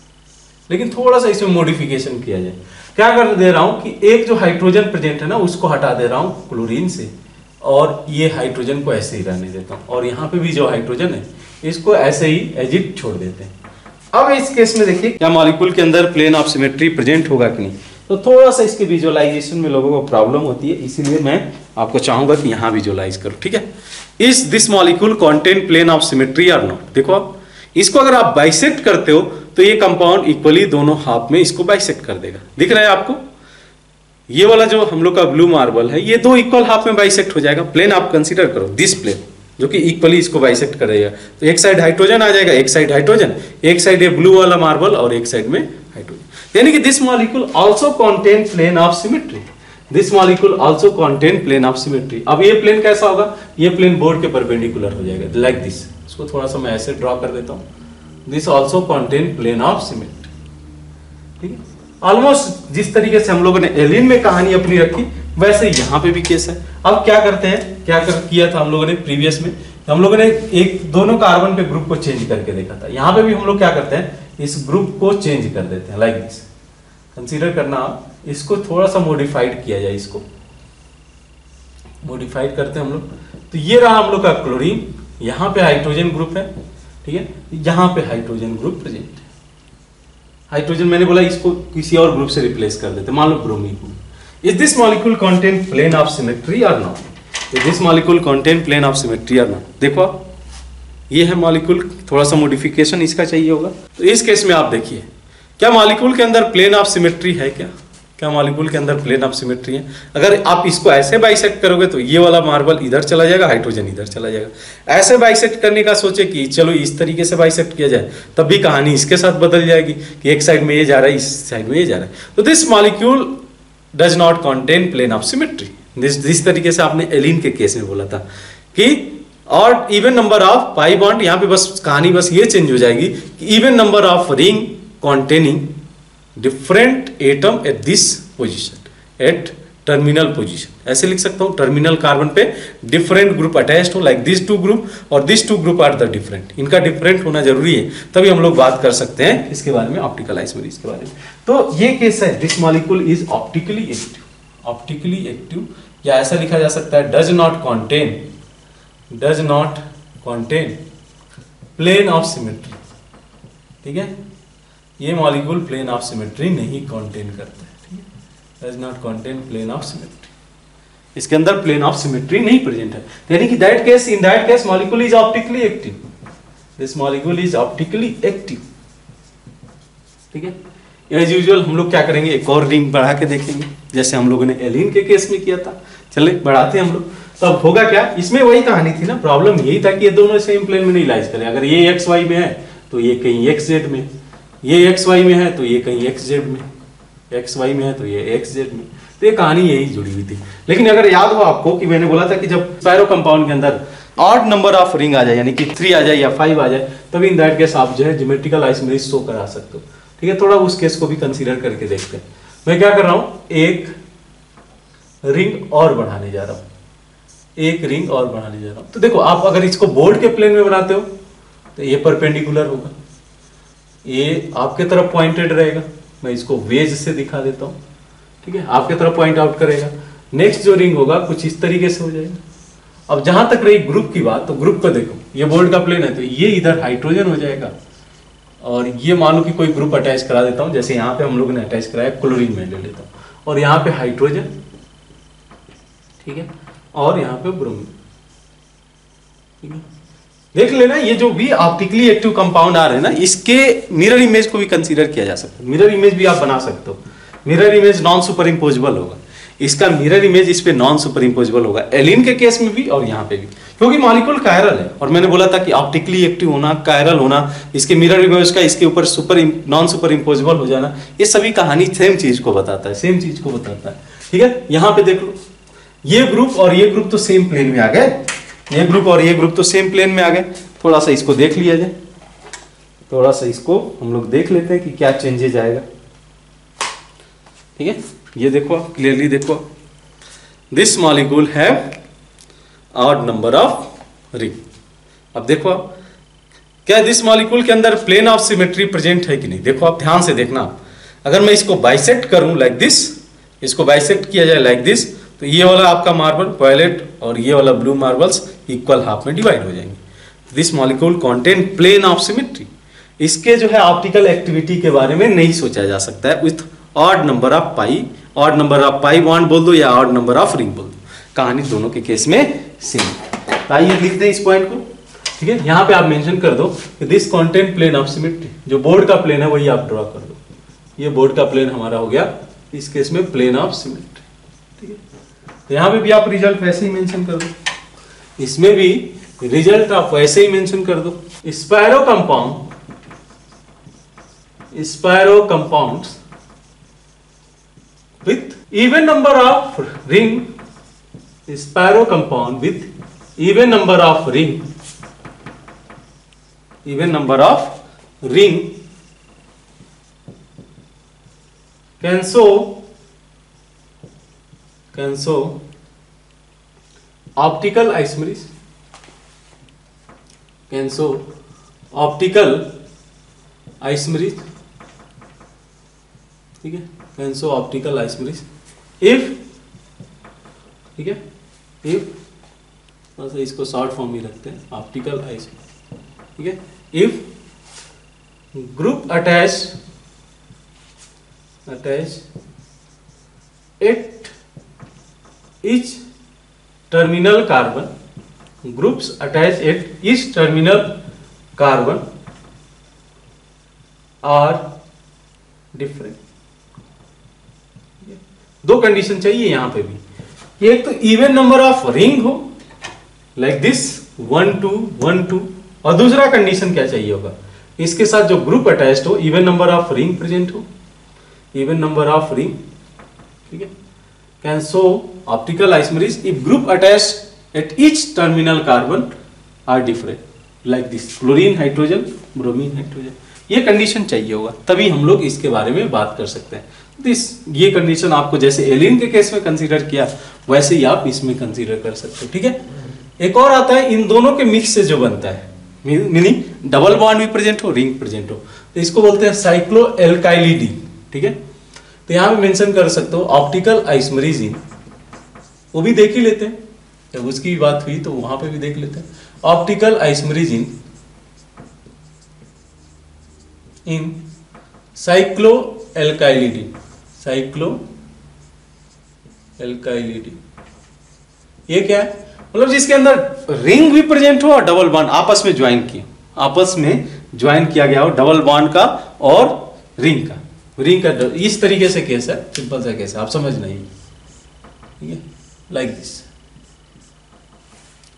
लेकिन थोड़ा सा इसमें मॉडिफिकेशन किया जाए। क्या कर दे रहा हूं कि एक जो हाइड्रोजन प्रेजेंट है ना उसको हटा दे रहा हूं क्लोरीन से और ये हाइड्रोजन को ऐसे ही रहने देता हूं, और यहाँ पे भी जो हाइड्रोजन है इसको ऐसे ही एज इट छोड़ देते हैं। अब इस केस में देखिए क्या मॉलिक्यूल के अंदर प्लेन ऑफ सिमेट्री प्रेजेंट होगा कि नहीं। तो थोड़ा सा इसके विजुअलाइजेशन में लोगों को प्रॉब्लम होती है, इसीलिए मैं आपको चाहूंगा कि यहाँ विजुअलाइज करो, ठीक है। Is this molecule contain plane of symmetry और नॉट। देखो आप इसको अगर आप बाइसेक्ट करते हो तो ये कंपाउंड इक्वली दोनों हाफ में इसको बाइसेक्ट कर देगा। दिख रहा है आपको? ये वाला जो हम लोग का ब्लू मार्बल है ये दो इक्वल हाफ में बाइसेक्ट हो जाएगा। प्लेन आप कंसीडर करो, दिस प्लेन जो कि इक्वली इसको बाइसेक्ट करेगा। तो एक साइड हाइड्रोजन आ जाएगा, एक साइड हाइड्रोजन, एक साइड ये ब्लू वाला मार्बल और एक साइड में हाइड्रोजन। यानी कि this molecule also contain plane of symmetry. This molecule also contain plane of symmetry. अब ये प्लेन कैसा होगा? ये प्लेन बोर्ड के परपेंडिकुलर हो जाएगा लाइक दिस। इसको थोड़ा सा मैं ऐसे ड्रॉ कर देता हूं। This also contain plane of symmetry, ठीक है। ऑलमोस्ट जिस तरीके से हम लोगों ने एलिन में कहानी अपनी रखी वैसे यहाँ पे भी केस है। अब क्या करते हैं, क्या कर किया था हम लोगों ने प्रीवियस में, हम लोगों ने एक दोनों कार्बन पे ग्रुप को चेंज करके देखा था। यहाँ पे भी हम लोग क्या करते हैं, इस ग्रुप को चेंज कर देते हैं लाइक दिस। कंसीडर करना, इसको थोड़ा सा मॉडिफाइड किया जाए, इसको मॉडिफाइड करते हैं हम लोग। तो ये रहा हम लोग का क्लोरीन, यहाँ पे हाइड्रोजन ग्रुप है, ठीक है, यहाँ पे हाइड्रोजन ग्रुप प्रेजेंट है। हाइड्रोजन मैंने बोला इसको किसी और ग्रुप से रिप्लेस कर देते, मान लो bromine. Is this molecule contain plane of symmetry और not? Is this molecule contain plane of symmetry और नॉट? देखो ये है मॉलिक्यूल, थोड़ा सा मॉडिफिकेशन इसका चाहिए होगा। तो इस केस में आप देखिए क्या मॉलिक्यूल के अंदर प्लेन ऑफ सिमेट्री है? क्या क्या मॉलिक्यूल के अंदर प्लेन ऑफ सिमेट्री है? अगर आप इसको ऐसे बाइसेक्ट करोगे तो ये वाला मार्बल इधर चला जाएगा, हाइड्रोजन इधर चला जाएगा। ऐसे बाइसेक्ट करने का सोचे कि चलो इस तरीके से बाइसेक्ट किया जाए, तब भी कहानी इसके साथ बदल जाएगी कि एक साइड में ये जा रहा है, इस साइड में ये जा रहा है। तो this molecule does not contain plane of symmetry. This जिस तरीके से आपने एलिन के केस में बोला था कि और even number of pi bond, यहाँ पे बस कहानी बस ये चेंज हो जाएगी कि even number of ring containing different atom at this position, at terminal position. ऐसे लिख सकता हूं, टर्मिनल कार्बन पे डिफरेंट ग्रुप अटैच्ड हो लाइक दिस टू ग्रुप, और this two group are the different. इनका डिफरेंट होना जरूरी है, तभी हम लोग बात कर सकते हैं इसके बारे में, ऑप्टिकल आइसोमेरिज के बारे में। तो ये केस है, this molecule is optically active. Optically active, या ऐसा लिखा जा सकता है does not contain does not contain plane of symmetry, ठीक है। ये मॉलिक्यूल प्लेन ऑफ सिमेट्री नहीं कंटेन करता है, ठीक है, does not contain plane of symmetry. इसके अंदर प्लेन ऑफ सिमेट्री नहीं प्रेजेंट है, यानी कि that case in that case molecule is optically active. This molecule is optically active, ठीक है। एज यूजुअल हम लोग क्या करेंगे, एक और रिंग बढ़ा के देखेंगे, जैसे हम लोगों ने एलिन के केस में किया था। चले बढ़ाते हैं हम लोग। तब होगा क्या, इसमें वही कहानी थी ना, प्रॉब्लम यही था कि ये दोनों सेम प्लेन में नहीं लाइज करे। अगर ये एक्स वाई में है तो ये कहीं एक्स जेड में, ये एक्स वाई में है तो ये कहीं एक्स जेड में, एक्स वाई में है तो ये एक्स जेड में। तो ये कहानी यही जुड़ी हुई थी। लेकिन अगर याद हो आपको कि मैंने बोला था कि जब स्पायरो कंपाउंड के अंदर ऑड नंबर ऑफ रिंग आ जाए, यानी कि थ्री आ जाए या फाइव आ जाए, तभी इन दैट केस आप जो है ज्योमेट्रिकल आइसोमेरिज शो करा सकते हो। ठीक है, थोड़ा उस केस को भी कंसीडर करके देखते हैं। मैं क्या कर रहा हूं, एक रिंग और बढ़ाने जा रहा हूं, एक रिंग और बढ़ाने जा रहा हूं। तो देखो आप अगर इसको बोर्ड के प्लेन में बनाते हो तो ये परपेंडिकुलर होगा, ये आपके तरफ पॉइंटेड रहेगा। मैं इसको वेज से दिखा देता हूं। ठीक है, आपके तरफ पॉइंट आउट करेगा। नेक्स्ट जो रिंग होगा कुछ इस तरीके से हो जाएगा। अब जहां तक रही ग्रुप की बात, तो ग्रुप को देखो, ये बोर्ड का प्लेन है तो ये इधर हाइड्रोजन हो जाएगा, और ये मानो कि कोई ग्रुप अटैच करा देता हूं, जैसे यहाँ पे हम लोगों ने अटैच कराया क्लोरीन में ले लेता हूं, और यहाँ पे हाइड्रोजन, ठीक है, और यहाँ पे ब्रोमीन। ठीक है, देख लेना ये जो भी ऑप्टिकली एक्टिव कंपाउंड आ रहे हैं ना, इसके मिरर इमेज को भी कंसीडर किया जा सकता है। मिरर इमेज भी आप बना सकते हो। Mirror image non superimposable होगा, इसका मिरर इमेज इस पे नॉन सुपर इम्पोजेबल होगा, एलिन के केस में भी और यहाँ पे भी, क्योंकि मॉलिक्यूल कायरल है। और मैंने बोला था कि ऑप्टिकली एक्टिव होना, कायरल होना, इसके मिरर इमेज का इसके ऊपर सुपर नॉन सुपर इम्पोजेबल हो जाना, ये सभी कहानी सेम चीज को बताता है, सेम चीज को बताता है। ठीक है, यहाँ पे देख लो, ये ग्रुप और ये ग्रुप तो सेम प्लेन में आ गए, ये ग्रुप और ये ग्रुप तो सेम प्लेन में आ गए। थोड़ा सा इसको देख लिया जाए, थोड़ा सा इसको हम लोग देख लेते हैं कि क्या चेंजेज आएगा। ठीक है, ये देखो आप क्लियरली देखो, this molecule have odd number of ring. अब देखो आप, क्या दिस मॉलिक्यूल के अंदर प्लेन ऑफ सिमेट्री प्रेजेंट है कि नहीं। देखो आप ध्यान से देखना, अगर मैं इसको बाइसेक्ट करूं लाइक दिस, इसको बाइसेक्ट किया जाए लाइक दिस, तो ये वाला आपका मार्बल वायलेट और ये वाला ब्लू मार्बल्स इक्वल हाफ में डिवाइड हो जाएंगे। This molecule contain plane of symmetry. इसके जो है ऑप्टिकल एक्टिविटी के बारे में नहीं सोचा जा सकता है with odd number of pi, odd number of pi bond बोल दो या ऑड नंबर ऑफ रिंग बोल दो, कहानी दोनों के केस में सेम। आइए लिखते हैं इस पॉइंट को। ठीक है, यहाँ पे आप मेंशन कर दो कि this contain plane of symmetry. जो बोर्ड का प्लेन है वही आप ड्रॉ कर दो, ये बोर्ड का प्लेन हमारा हो गया इस केस में प्लेन ऑफ सिमेट्री। ठीक है, तो यहाँ पे भी आप रिजल्ट वैसे ही मेंशन कर दो, इसमें भी रिजल्ट आप वैसे ही मेंशन कर दो। Spiro compound, spiro compounds with even number of ring, sparrow compound with even number of ring, even number of ring can show, can show optical isomerism, can show optical isomerism। ठीक है, can show optical isomerism if, ठीक है, if, बस इसको short form में रखते हैं, optical isomerism. ठीक है, if group attach attach at each terminal carbon, groups attach at each terminal carbon are different। दो कंडीशन चाहिए यहां पे भी, एक तो इवन नंबर ऑफ रिंग हो like this one two one two, और दूसरा कंडीशन क्या चाहिए होगा, इसके साथ जो ग्रुप अटैच्ड हो even number of ring present हो, इवन नंबर ऑफ रिंग। ठीक है, can show optical isomerism if group attached at each terminal carbon are different like this, chlorine hydrogen, bromine hydrogen. ये कंडीशन चाहिए होगा, तभी हम लोग इसके बारे में बात कर सकते हैं। दिस ये कंडीशन आपको जैसे एलिन के केस में कंसीडर किया वैसे ही आप इसमें कंसीडर कर सकते हो। ठीक है, एक और आता है इन दोनों के मिक्स से जो बनता है, मीनिंग डबल बॉन्ड भी प्रेजेंट हो, रिंग प्रेजेंट हो, तो इसको बोलते हैं साइक्लो एल्काइलिडी। ठीक है, तो यहां पे मेंशन कर सकते हो ऑप्टिकल आइसोमेरिज्म, वो भी देख ही लेते हैं, जब उसकी बात हुई तो वहां पे भी देख लेते हैं। Optical isomerism in cycloalkylidene, cycloalkylidene ये क्या है, मतलब जिसके अंदर रिंग भी प्रेजेंट हो और डबल बॉन्ड आपस में ज्वाइन किए, आपस में ज्वाइन किया गया हो डबल बॉन्ड का और रिंग का, रिंग का इस तरीके से केस है, सिंपल सा केस है, आप समझ नहीं। ठीक है, लाइक दिस।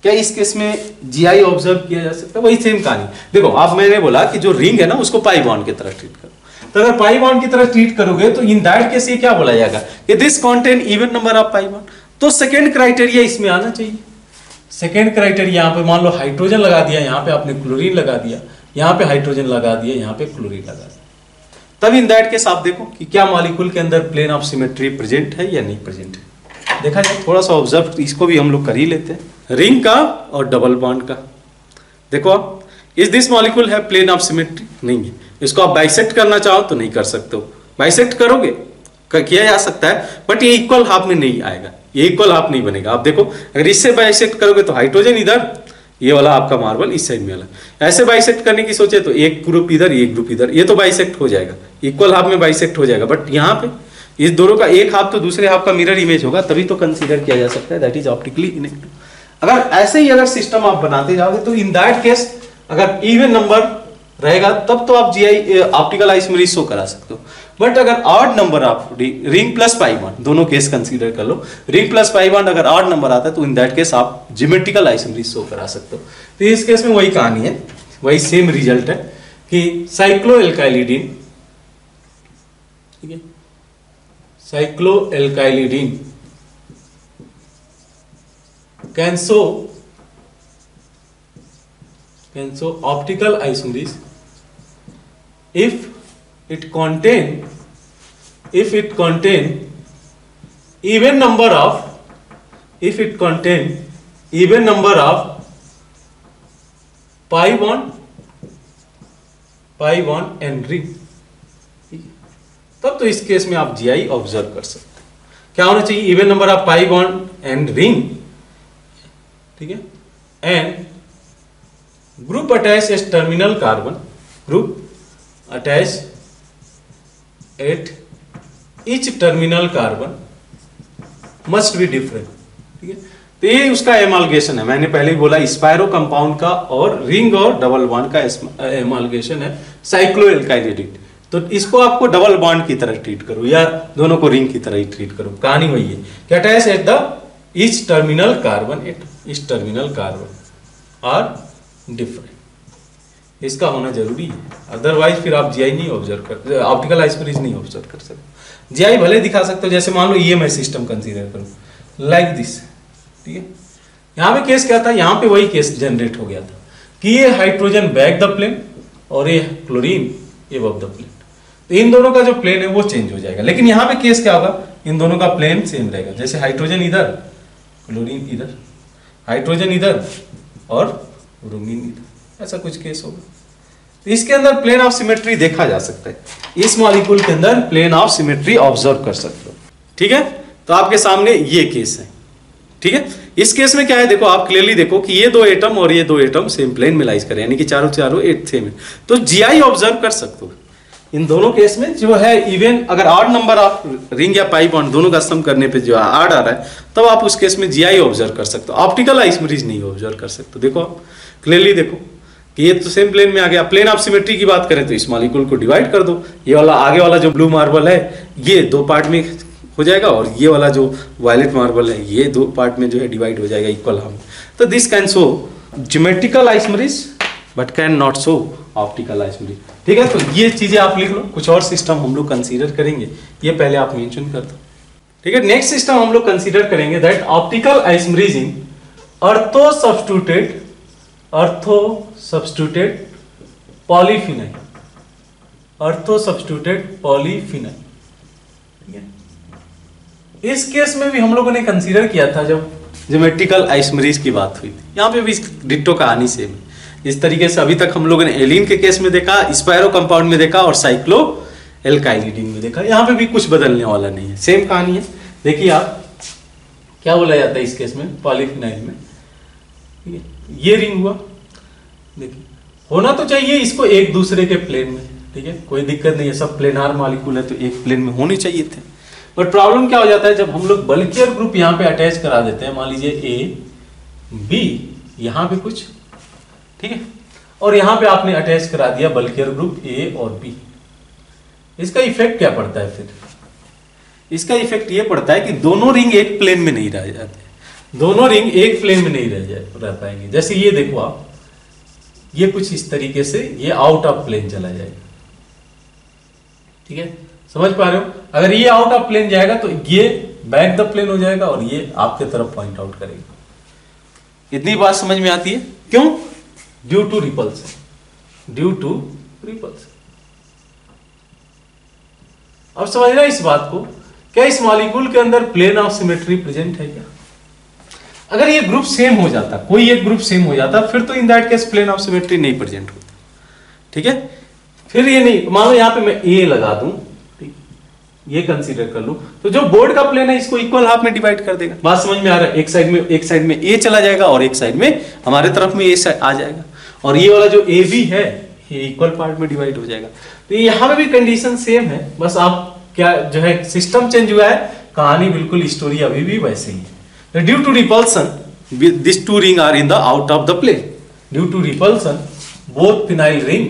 क्या इस केस में जीआई ऑब्जर्व किया जा सकता है? वही सेम कहानी। देखो आप, मैंने बोला कि जो रिंग है ना उसको पाई बॉन्ड की तरह ट्रीट करो, तो अगर पाई बॉन्ड की तरह ट्रीट करोगे तो इन दैट केस ये क्या बोला जाएगा कि this contain even number of pi bond. तो सेकंड क्राइटेरिया इसमें आना चाहिए। सेकंड क्राइटेरिया यहाँ पे मान लो हाइड्रोजन लगा दिया, यहाँ पे आपने क्लोरीन लगा दिया, यहाँ पे हाइड्रोजन लगा दिया, यहाँ पे क्लोरीन लगा दिया, तब इन दैट केस आप देखो कि क्या मॉलिक्यूल के अंदर प्लेन ऑफ सिमेट्री प्रेजेंट है या नहीं प्रेजेंट है। देखा जाए थोड़ा सा ऑब्जर्व, इसको भी हम लोग कर ही लेते हैं। रिंग का और डबल बॉन्ड का देखो आप, इज दिस मॉलिक्यूल है प्लेन ऑफ सिमेट्री? नहीं है। इसको आप बाइसेक्ट करना चाहो तो नहीं कर सकते हो, बाइसेक्ट करोगे किया जा सकता है, बट ये इक्वल हाफ में नहीं आएगा, ये इक्वल हाफ नहीं बनेगा। आप देखो अगर इससे बाइसेक्ट करोगे तो हाइड्रोजन इधर, ये वाला आपका मार्बल इस साइड में वाला, ऐसे बाइसेक्ट करने की सोचे तो एक ग्रुप इधर एक ग्रुप इधर, ये तो बाइसेक्ट हो जाएगा, इक्वल हाफ में बाइसेक्ट हो जाएगा। बट यहाँ पे इस दोनों का एक हाफ तो दूसरे हाफ का मिरर इमेज होगा, तभी तो कंसीडर किया जा सकता है, दैट इज ऑप्टिकली इनेक्टिव। अगर ऐसे ही अगर सिस्टम आप बनाते जाओगे तो इन दैट केस अगर इवन नंबर रहेगा तब तो आप जीआई ऑप्टिकल आइसोमेरिज शो करा सकते हो। बट अगर ऑड नंबर आप रिंग प्लस पाई बॉन्ड, दोनों केस कंसीडर कर लो, रिंग प्लस पाई बॉन्ड अगर ऑड नंबर आता है तो इन दैट केस आप ज्योमेट्रिकल आइसोमेरिज शो करा सकते हो। तो इस केस में वही कहानी है, वही सेम रिजल्ट है कि साइक्लोएल्काइलिडीन, ठीक है, cycloalkylidene can show can show optical isomeres if it contain if it contain even number of if it contain even number of pi bond pi bond and ring। तब तो इस case में आप GI observe कर सकते हैं। क्या होना चाहिए? Even number of pi bond and ring, ठीक है, and group attached as terminal carbon, group attached at each terminal carbon must be different, ठीक है। तो ये उसका एमालगेशन है, मैंने पहले ही बोला स्पायरो कंपाउंड का और रिंग और डबल बॉन्ड का एमालगेशन है साइक्लोएल्काइलिडीन। तो इसको आपको डबल बॉन्ड की तरह ट्रीट करो या दोनों को रिंग की तरह ही ट्रीट करो, कहानी वही है कि attach at the each terminal carbon at each terminal carbon और डिफरेंट, इसका होना जरूरी है, अदरवाइज फिर आप जीआई नहीं ऑब्जर्व कर, ऑप्टिकल आइसोमेरिज नहीं ऑब्जर्व कर सकते। जीआई भले दिखा सकते हो, जैसे मान लो ईएमआई सिस्टम कंसीडर करो लाइक दिस, ठीक है। यहाँ पे केस क्या था? यहाँ पे वही केस जनरेट हो गया था कि ये हाइड्रोजन बैक द प्लेन और ये क्लोरीन एबव द प्लेन, तो इन दोनों का जो प्लेन है वो चेंज हो जाएगा। लेकिन यहाँ पे केस क्या होगा? इन दोनों का प्लेन सेम रहेगा, जैसे हाइड्रोजन इधर, क्लोरीन इधर, हाइड्रोजन इधर और ब्रोमीन इधर, ऐसा कुछ केस होगा। तो इसके अंदर प्लेन ऑफ सिमेट्री देखा जा सकता है, इस मॉलिक्यूल के अंदर प्लेन ऑफ सिमेट्री ऑब्जर्व कर सकते हो, ठीक है। तो आपके सामने ये केस है, ठीक है। इस केस में क्या है? देखो आप क्लियरली देखो कि ये दो एटम और ये दो एटम सेम प्लेन में लाइज करें, यानी कि चारों चारों एट सेम है, तो जीआई ऑब्जर्व कर सकते हो। इन दोनों केस में जो है इवन अगर ऑड नंबर ऑफ रिंग या पाई बॉन्ड दोनों का सम करने पे जो ऑड आ रहा है, तब आप उस केस में जीआई ऑब्जर्व कर सकते हो, ऑप्टिकल आइसोमेरिज नहीं ऑब्जर्व कर सकते। देखो आप क्लियरली देखो कि ये तो सेम प्लेन में आ गया। प्लेन ऑफ सिमेट्री की बात करें तो इस मॉलिक्यूल को डिवाइड कर दो, ये वाला आगे वाला जो ब्लू मार्बल है ये दो पार्ट में हो जाएगा और ये वाला जो वायलेट मार्बल है ये दो पार्ट में जो है डिवाइड हो जाएगा इक्वल हाफ। तो this can show geometrical isomerism but can not show optical isomerism, ठीक है। तो ये चीजें आप लिख लो, कुछ और सिस्टम हम लोग कंसीडर करेंगे, ये पहले आप मेंशन कर दो, ठीक है। नेक्स्ट सिस्टम हम लोग कंसीडर करेंगे that optical isomerism in ortho substituted ortho substituted polyphenyl, ortho substituted polyphenyl, ठीक है। इस केस में भी हम लोगों ने कंसीडर किया था जब ज्योमेट्रिकल आइसोमेरिज की बात हुई थी, यहाँ पे भी डिट्टो कहानी सेम है। इस तरीके से अभी तक हम लोगों ने एलिन के केस में देखा, स्पायरो कंपाउंड में देखा और साइक्लो एल्काइलिडीन में देखा, यहाँ पे भी कुछ बदलने वाला नहीं है, सेम कहानी है। देखिए आप क्या बोला जाता है इस केस में पॉलीफिनाइल में, ठीक है, ये रिंग हुआ, देखिए होना तो चाहिए इसको एक दूसरे के प्लेन में, ठीक है, कोई दिक्कत नहीं है, सब प्लेनार मॉलिक्यूल है तो एक प्लेन में होने चाहिए थे। बट प्रॉब्लम क्या हो जाता है जब हम लोग बल्कियर ग्रुप यहाँ पे अटैच करा देते हैं, मान लीजिए ए बी यहाँ पे कुछ, ठीक है, और यहाँ पे आपने अटैच करा दिया बल्कियर ग्रुप ए और बी, इसका इफेक्ट क्या पड़ता है? फिर इसका इफेक्ट ये पड़ता है कि दोनों रिंग एक प्लेन में नहीं रह जाते, दोनों रिंग एक प्लेन में नहीं रह जाए रह पाएंगे। जैसे ये देखो आप, ये कुछ इस तरीके से ये आउट ऑफ प्लेन चला जाएगा, ठीक है, समझ पा रहे हो। अगर ये आउट ऑफ प्लेन जाएगा तो ये बैक द प्लेन हो जाएगा और ये आपके तरफ पॉइंट आउट करेगा। इतनी बात समझ में आती है? क्यों? Due to repulsion, due to repulsion. अब समझना इस बात को, क्या इस मॉलिक्यूल के अंदर प्लेन ऑफ सिमेट्री प्रेजेंट है क्या? अगर ये ग्रुप सेम हो जाता, कोई एक ग्रुप सेम हो जाता, फिर तो in that case plane of symmetry नहीं प्रेजेंट होता, ठीक है। फिर ये नहीं, मान लो यहां पे मैं ए लगा दूं, ठीक, ये कंसीडर कर लूं, तो जो बोर्ड का प्लेन है इसको इक्वल हाफ में डिवाइड कर देगा। बात समझ में आ रहा है? एक साइड में एक साइड में ए चला जाएगा और एक साइड में हमारे तरफ में ए आ जाएगा, और ये वाला जो ए बी है ये इक्वल पार्ट में डिवाइड हो जाएगा। तो यहां पे भी कंडीशन सेम है, बस आप क्या जो है सिस्टम चेंज हुआ है, कहानी बिल्कुल स्टोरी अभी भी वैसे ही है। Due to repulsion this two ring are in the out of the plane. Due to repulsion both phenyl ring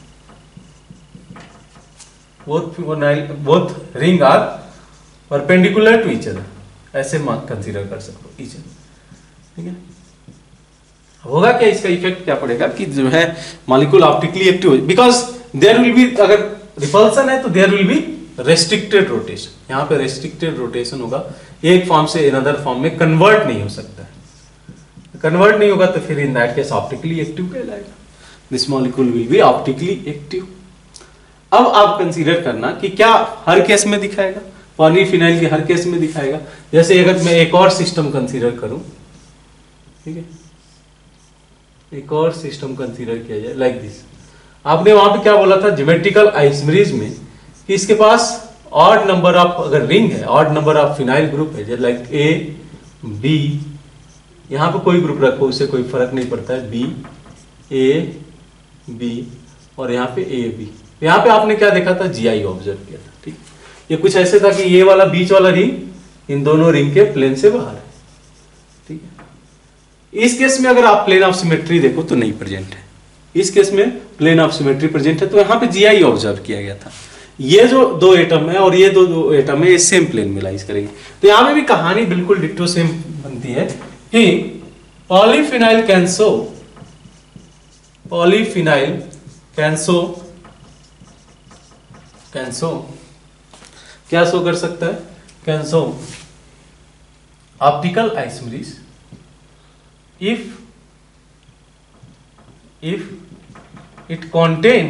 both phenyl both ring are perpendicular to each other, ऐसे कंसीडर कर सकते हो each other, ठीक है। होगा क्या इसका effect क्या पड़ेगा कि जो है molecule optically active, because there will be, अगर रिपल्सन है तो there will be restricted rotation, यहाँ पे रेस्ट्रिक्टेड रोटेशन होगा, एक फॉर्म से अनदर फॉर्म में कन्वर्ट नहीं हो सकता है। कन्वर्ट नहीं होगा तो फिर in that case optically active कहलाएगा, this molecule will be optically active. अब आप कंसीडर करना कि क्या हर केस में दिखाएगा, पॉलीफिनाइल के हर केस में दिखाएगा। जैसे अगर मैं एक और सिस्टम कंसीडर करूं, ठीक है, एक और सिस्टम कंसीडर किया जाए लाइक दिस। आपने वहां पे क्या बोला था ज्योमेट्रिकल आइसोमेरिज में कि इसके पास ऑड नंबर ऑफ अगर रिंग है, odd number of phenyl group है, जैसे लाइक ए बी, यहां पे कोई ग्रुप रखो उससे कोई फर्क नहीं पड़ता है, बी ए बी और यहाँ पे ए बी। यहाँ पे आपने क्या देखा था, जीआई ऑब्जर्व किया था, ठीक। ये कुछ ऐसे था कि ये वाला बीच वाला रिंग इन दोनों रिंग के प्लेन से बाहर है, ठीक है। इस केस में अगर आप प्लेन ऑफ सिमेट्री देखो तो नहीं प्रेजेंट है, इस केस में प्लेन ऑफ सिमेट्री प्रेजेंट है, तो यहाँ पे जीआई ऑब्जर्व किया गया था। ये जो दो एटम है और ये दो दो एटम है, ये सेम प्लेन में लाइज करेंगे, तो यहाँ पे भी कहानी बिल्कुल डिट्टो सेम बनती है कि polyphenyl can show, polyphenyl can show can show क्या शो कर सकता है, can show optical isomerism if if it contain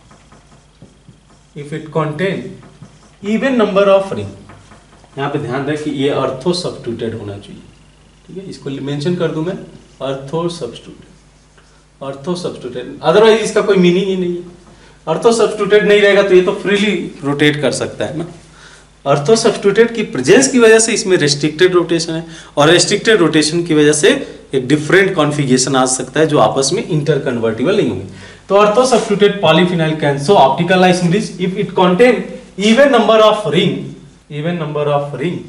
if it contain even number of ring। यहाँ पे ध्यान रहे कि ये अर्थो सब्स्टिट्यूटेड होना चाहिए, ठीक है, इसको मेंशन कर दूं मैं, अर्थो सब्स्टिट्यूटेड, अर्थो सब्स्टिट्यूटेड, अदरवाइज इसका कोई मीनिंग ही नहीं है। अर्थो सब्स्टिट्यूटेड नहीं रहेगा तो ये तो फ्रीली रोटेट कर सकता है ना। अर्थो सब्स्टिट्यूटेड की प्रेजेंस की वजह से इसमें रेस्ट्रिक्टेड रोटेशन है, और रेस्ट्रिक्टेड रोटेशन की वजह से एक डिफरेंट कॉन्फ़िगरेशन आ सकता है जो आपस में इंटर कन्वर्टिबल नहीं होंगे। तो ortho substituted polyphenyl can show optical isomerism if it contain even number of ring, even number of ring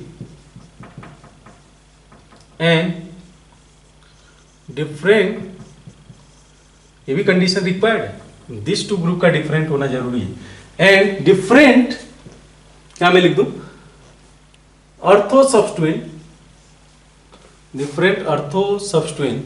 and different, ये भी कंडीशन रिक्वायर्ड है, दिस टू ग्रुप का डिफरेंट होना जरूरी है, एंड डिफरेंट क्या मैं लिख दूं, ortho substituent, different ortho substituent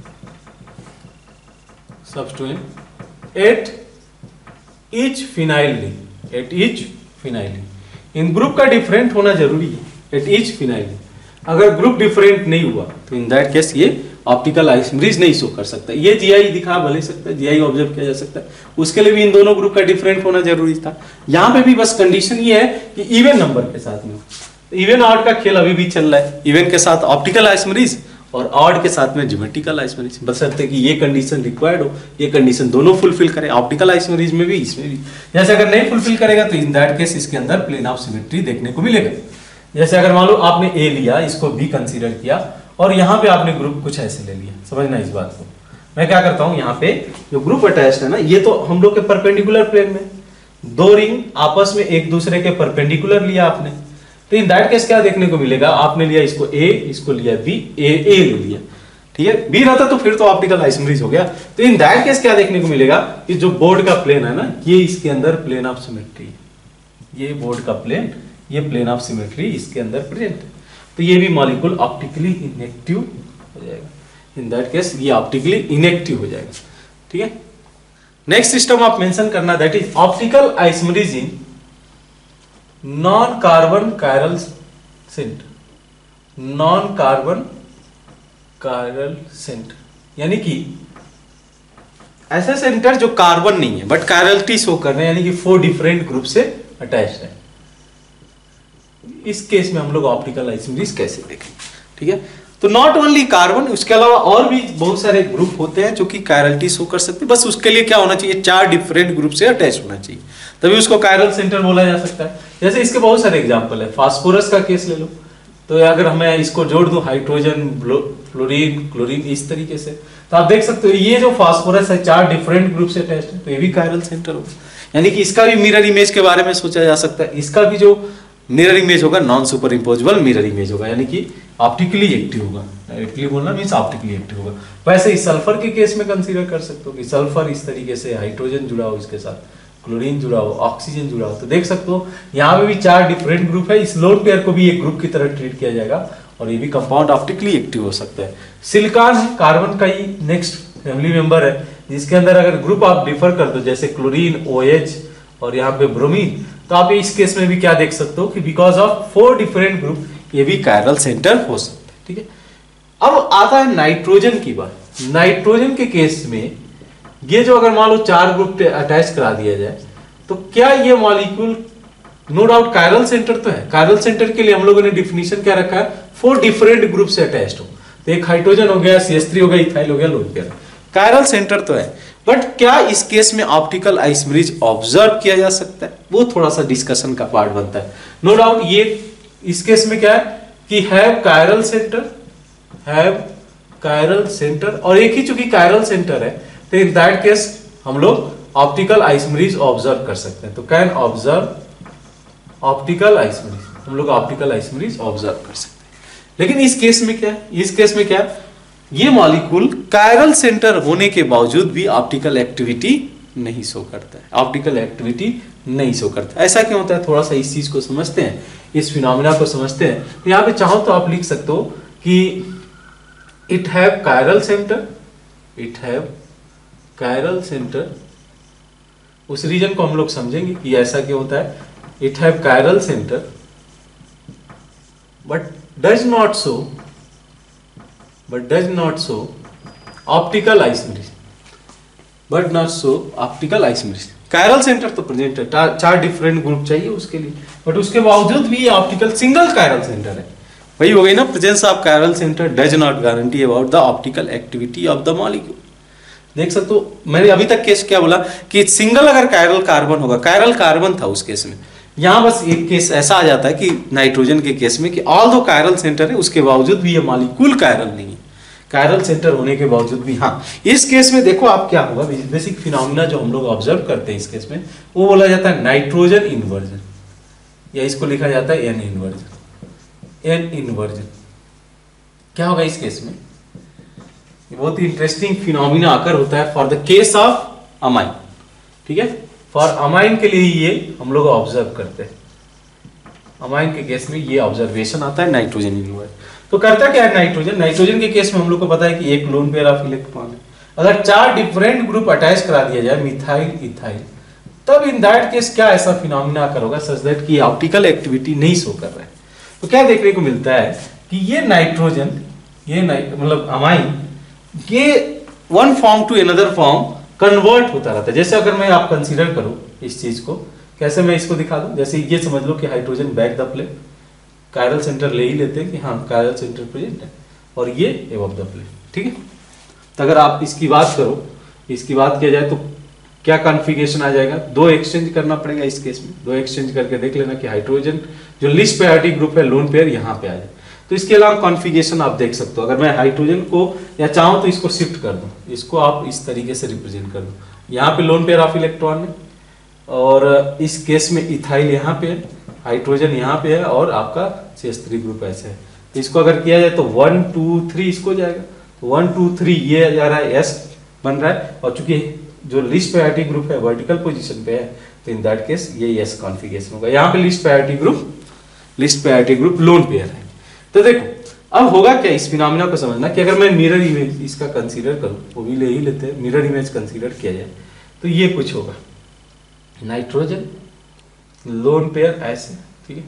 substituent at each phenyl ring, at each phenyl ring. इन ग्रुप का डिफरेंट होना जरूरी है एट ईच फिनाइल रिंग। अगर ग्रुप डिफरेंट नहीं हुआ तो इन दैट केस ये ऑप्टिकल आइसोमेरिज नहीं शो कर सकता। ये जीआई दिखा भले सकता है, जीआई ऑब्जर्व किया जा सकता है, उसके लिए भी इन दोनों ग्रुप का डिफरेंट होना जरूरी था। यहाँ पे भी बस कंडीशन ये है कि इवन नंबर के साथ में, इवन ऑड का खेल अभी भी चल रहा है, इवन के साथ ऑप्टिकल आइसोमेरिज और ऑड के साथ में ज्योमेट्रिकल आइसोमेरिज, बशर्ते कि ये कंडीशन रिक्वायर्ड हो, ये कंडीशन दोनों फुलफिल करे, ऑप्टिकल आइसोमेरिज में भी इसमें भी। जैसे अगर नहीं फुलफिल करेगा तो इन दैट केस इसके अंदर प्लेन ऑफ सिमेट्री देखने को मिलेगा। जैसे अगर मान लो आपने ए लिया, इसको बी कंसीडर किया और यहाँ पे आपने ग्रुप कुछ ऐसे ले लिया, समझना इस बात को। मैं क्या करता हूँ, यहाँ पे जो ग्रुप अटैच्ड है ना, ये तो हम लोग के परपेंडिकुलर प्लेन में, दो रिंग आपस में एक दूसरे के परपेंडिकुलर लिया आपने, तो इन दैट केस क्या देखने को मिलेगा, आपने लिया इसको ए, इसको लिया बी, ए ए ले लिया, ठीक है, बी रहता तो फिर तो ऑप्टिकल आइसोमेरिज हो गया। तो इन दैट केस क्या देखने को मिलेगा कि जो बोर्ड का प्लेन है ना, ये इसके अंदर प्लेन ऑफ सिमेट्री, ये बोर्ड का प्लेन, ये प्लेन ऑफ सिमेट्री इसके अंदर प्रेजेंट है। तो ये भी मॉलिक्यूल ऑप्टिकली इनएक्टिव हो जाएगा। इन दैट केस ये ऑप्टिकली इनएक्टिव हो जाएगा। ठीक है, नेक्स्ट सिस्टम आप मेंशन करना, that is optical isomerism in non carbon chiral centre. Non carbon chiral centre यानी कि ऐसा सेंटर जो कार्बन नहीं है बट कायरलिटी शो कर रहे हैं, यानी कि फोर डिफरेंट ग्रुप से अटैच्ड है। इस केस में हम लोग ऑप्टिकल आइसोमेरेज कैसे देखें। ठीक है, तो नॉट ओनली कार्बन, उसके अलावा और भी बहुत सारे ग्रुप होते हैं जो कि कायरलिटी शो कर सकते हैं। बस उसके लिए क्या होना चाहिए, चार डिफरेंट ग्रुप से अटैच होना चाहिए, तभी उसको कायरल सेंटर बोला जा सकता है। जैसे इसके बहुत सारे एग्जांपल है, फास्फोरस का केस ले लो, तो अगर हमें इसको जोड़ दूं हाइड्रोजन, फ्लोरीन, क्लोरीन, इस तरीके से, तो आप देख सकते हो ये जो फास्फोरस है चार डिफरेंट ग्रुप से अटैच्ड है, तो ये भी कायरल सेंटर होगा। यानी कि इसका भी मिरर इमेज के बारे में सोचा जा सकता है। इसका भी जो मिरर इमेज होगा non superimposable mirror image होगा, यानी कि ऑप्टिकली एक्टिव होगा। डायरेक्टली बोलना मींस ऑप्टिकली एक्टिव होगा। वैसे ही सल्फर के केस में कंसीडर कर सकते हो कि सल्फर इस तरीके से हाइड्रोजन जुड़ा हो, इसके साथ क्लोरीन जुड़ा हो, ऑक्सीजन जुड़ा हो, तो देख सकते हो यहाँ पे भी चार डिफरेंट ग्रुप है। इस लोन पेयर को भी एक ग्रुप की तरह ट्रीट किया जाएगा और ये भी कंपाउंड ऑप्टिकली एक्टिव हो सकता है। सिलिकॉन है, कार्बन का ही नेक्स्ट फैमिली मेंबर है, जिसके अंदर अगर ग्रुप आप डिफर कर दो, जैसे क्लोरीन, ओएच और यहाँ पे ब्रोमीन, तो आप इस केस में भी क्या देख सकते हो कि because of four different group ये भी कायरल सेंटर हो सकता है। ठीक है, अब आता है नाइट्रोजन की बात। नाइट्रोजन के केस में ये जो अगर मान लो चार ग्रुप अटैच करा दिया जाए, तो क्या ये molecule, no doubt chiral centre तो है। कायरल सेंटर के लिए हम लोगों ने डिफिनेशन क्या रखा है, फोर डिफरेंट ग्रुप से अटैच्ड हो। तो एक हाइड्रोजन हो गया, सी एच थ्री हो गया, इथाइल हो गया, लोन पेयर, कायरल सेंटर तो है। बट क्या इस केस में ऑप्टिकल आइसोमेरेज ऑब्जर्व किया जा सकता है, वो थोड़ा सा डिस्कशन का पार्ट बनता है। नो डाउट ये इस केस में क्या है कि have chiral centre, have chiral centre, और एक ही चूंकि कायरल सेंटर है, तो इन दैट केस हम लोग ऑप्टिकल आइसोमेरेज ऑब्जर्व कर सकते हैं। तो कैन ऑब्जर्व ऑप्टिकल आइसोमेरेज, हम लोग ऑप्टिकल आइसोमेरेज ऑब्जर्व कर सकते हैं। लेकिन इस केस में क्या है, इस केस में क्या है, ये मॉलिक्यूल कायरल सेंटर होने के बावजूद भी ऑप्टिकल एक्टिविटी नहीं शो करता है, ऑप्टिकल एक्टिविटी नहीं शो करता। ऐसा क्यों होता है, थोड़ा सा इस चीज को समझते हैं, इस फिनोमिना को समझते हैं। तो यहाँ पे चाहो तो आप लिख सकते हो कि it have chiral centre, it have chiral centre. उस रीजन को हम लोग समझेंगे कि ऐसा क्यों होता है। It have chiral centre but does not show, but does not show optical isomerism, but not show optical isomerism. Chiral centre तो प्रेजेंट है, चार डिफरेंट ग्रुप चाहिए उसके लिए, बट उसके बावजूद भी ये ऑप्टिकल सिंगल कायरल सेंटर है। वही हो गई ना, presence of chiral centre does not guarantee about the optical activity of the molecule. देख सकते हो, मैंने अभी तक केस क्या बोला कि सिंगल अगर कायरल कार्बन होगा, कायरल कार्बन था उस केस में, यहां बस एक केस ऐसा आ जाता है कि नाइट्रोजन के केस में कि ऑल दो कायरल सेंटर है, उसके बावजूद भी ये मॉलिक्यूल कायरल नहीं है, कायरल सेंटर होने के बावजूद भी। हाँ, इस केस में देखो आप क्या होगा, बेसिक फिनोमिना जो हम लोग ऑब्जर्व करते हैं इस केस में, वो बोला जाता है नाइट्रोजन इन्वर्जन, या इसको लिखा जाता है एन इन्वर्जन। एन इन्वर्जन क्या होगा इस केस में, बहुत ही इंटरेस्टिंग फिनोमिना आकर होता है for the case of amine. ठीक है, फॉर अमाइन के लिए ये हम लोग ऑब्जर्व करते हैं, अमाइन के केस में ये ऑब्जर्वेशन आता है नाइट्रोजन इन्वर्जन। तो करता क्या है नाइट्रोजन, नाइट्रोजन के केस में हम लोग को पता है कि एक लोन पेयर ऑफ इलेक्ट्रॉन है। अगर चार डिफरेंट ग्रुप अटैच करा दिया जाए, मिथाइल, इथाइल, तब इन दैट केस क्या ऐसा फिनोमिना आकर होगा सच दैट कि ऑप्टिकल एक्टिविटी नहीं शो कर रहा है। तो क्या देखने को मिलता है कि ये नाइट्रोजन, ये मतलब अमाइन, ये one form to another form convert होता रहता है। जैसे अगर मैं आप कंसीडर करूं इस चीज को, कैसे मैं इसको दिखा दूं, जैसे ये समझ लो कि hydrogen back the plane, chiral centre ले ही लेते हैं कि हाँ कायरल सेंटर प्रेजेंट है, और ये एबव द प्लेन। ठीक है, तो अगर आप इसकी बात करो, इसकी बात किया जाए तो क्या कॉन्फ़िगरेशन आ जाएगा, दो एक्सचेंज करना पड़ेगा इस केस में, दो एक्सचेंज करके देख लेना कि हाइड्रोजन जो लिस्ट प्रायोरिटी ग्रुप है लोन पेयर यहाँ पे आ जाए। तो इसके अलावा कॉन्फ़िगरेशन आप देख सकते हो, अगर मैं हाइड्रोजन को या चाहूँ तो इसको शिफ्ट कर दूँ, इसको आप इस तरीके से रिप्रेजेंट कर दो, यहाँ पे लोन पेयर ऑफ इलेक्ट्रॉन है, और इस केस में इथाइल यहाँ पे है, हाइड्रोजन यहाँ पे है, और आपका सी एच थ्री ग्रुप ऐसे है। तो इसको अगर किया जाए तो वन टू थ्री इसको जाएगा, तो वन टू थ्री ये जा रहा है, एस बन रहा है, और चूंकि जो लिस्ट प्रायोरिटी ग्रुप है वर्टिकल पोजीशन पे है, तो इन दैट केस ये एस कॉन्फ़िगरेशन होगा। यहाँ पे least priority group, least priority group lone pair है। तो देखो अब होगा क्या, इस फिनोमेना को समझना कि अगर मैं मिरर इमेज इसका कंसीडर करूं, वो भी ले ही लेते हैं, मिरर इमेज कंसीडर किया जाए तो ये कुछ होगा, नाइट्रोजन लोन पेयर ऐसे, ठीक है,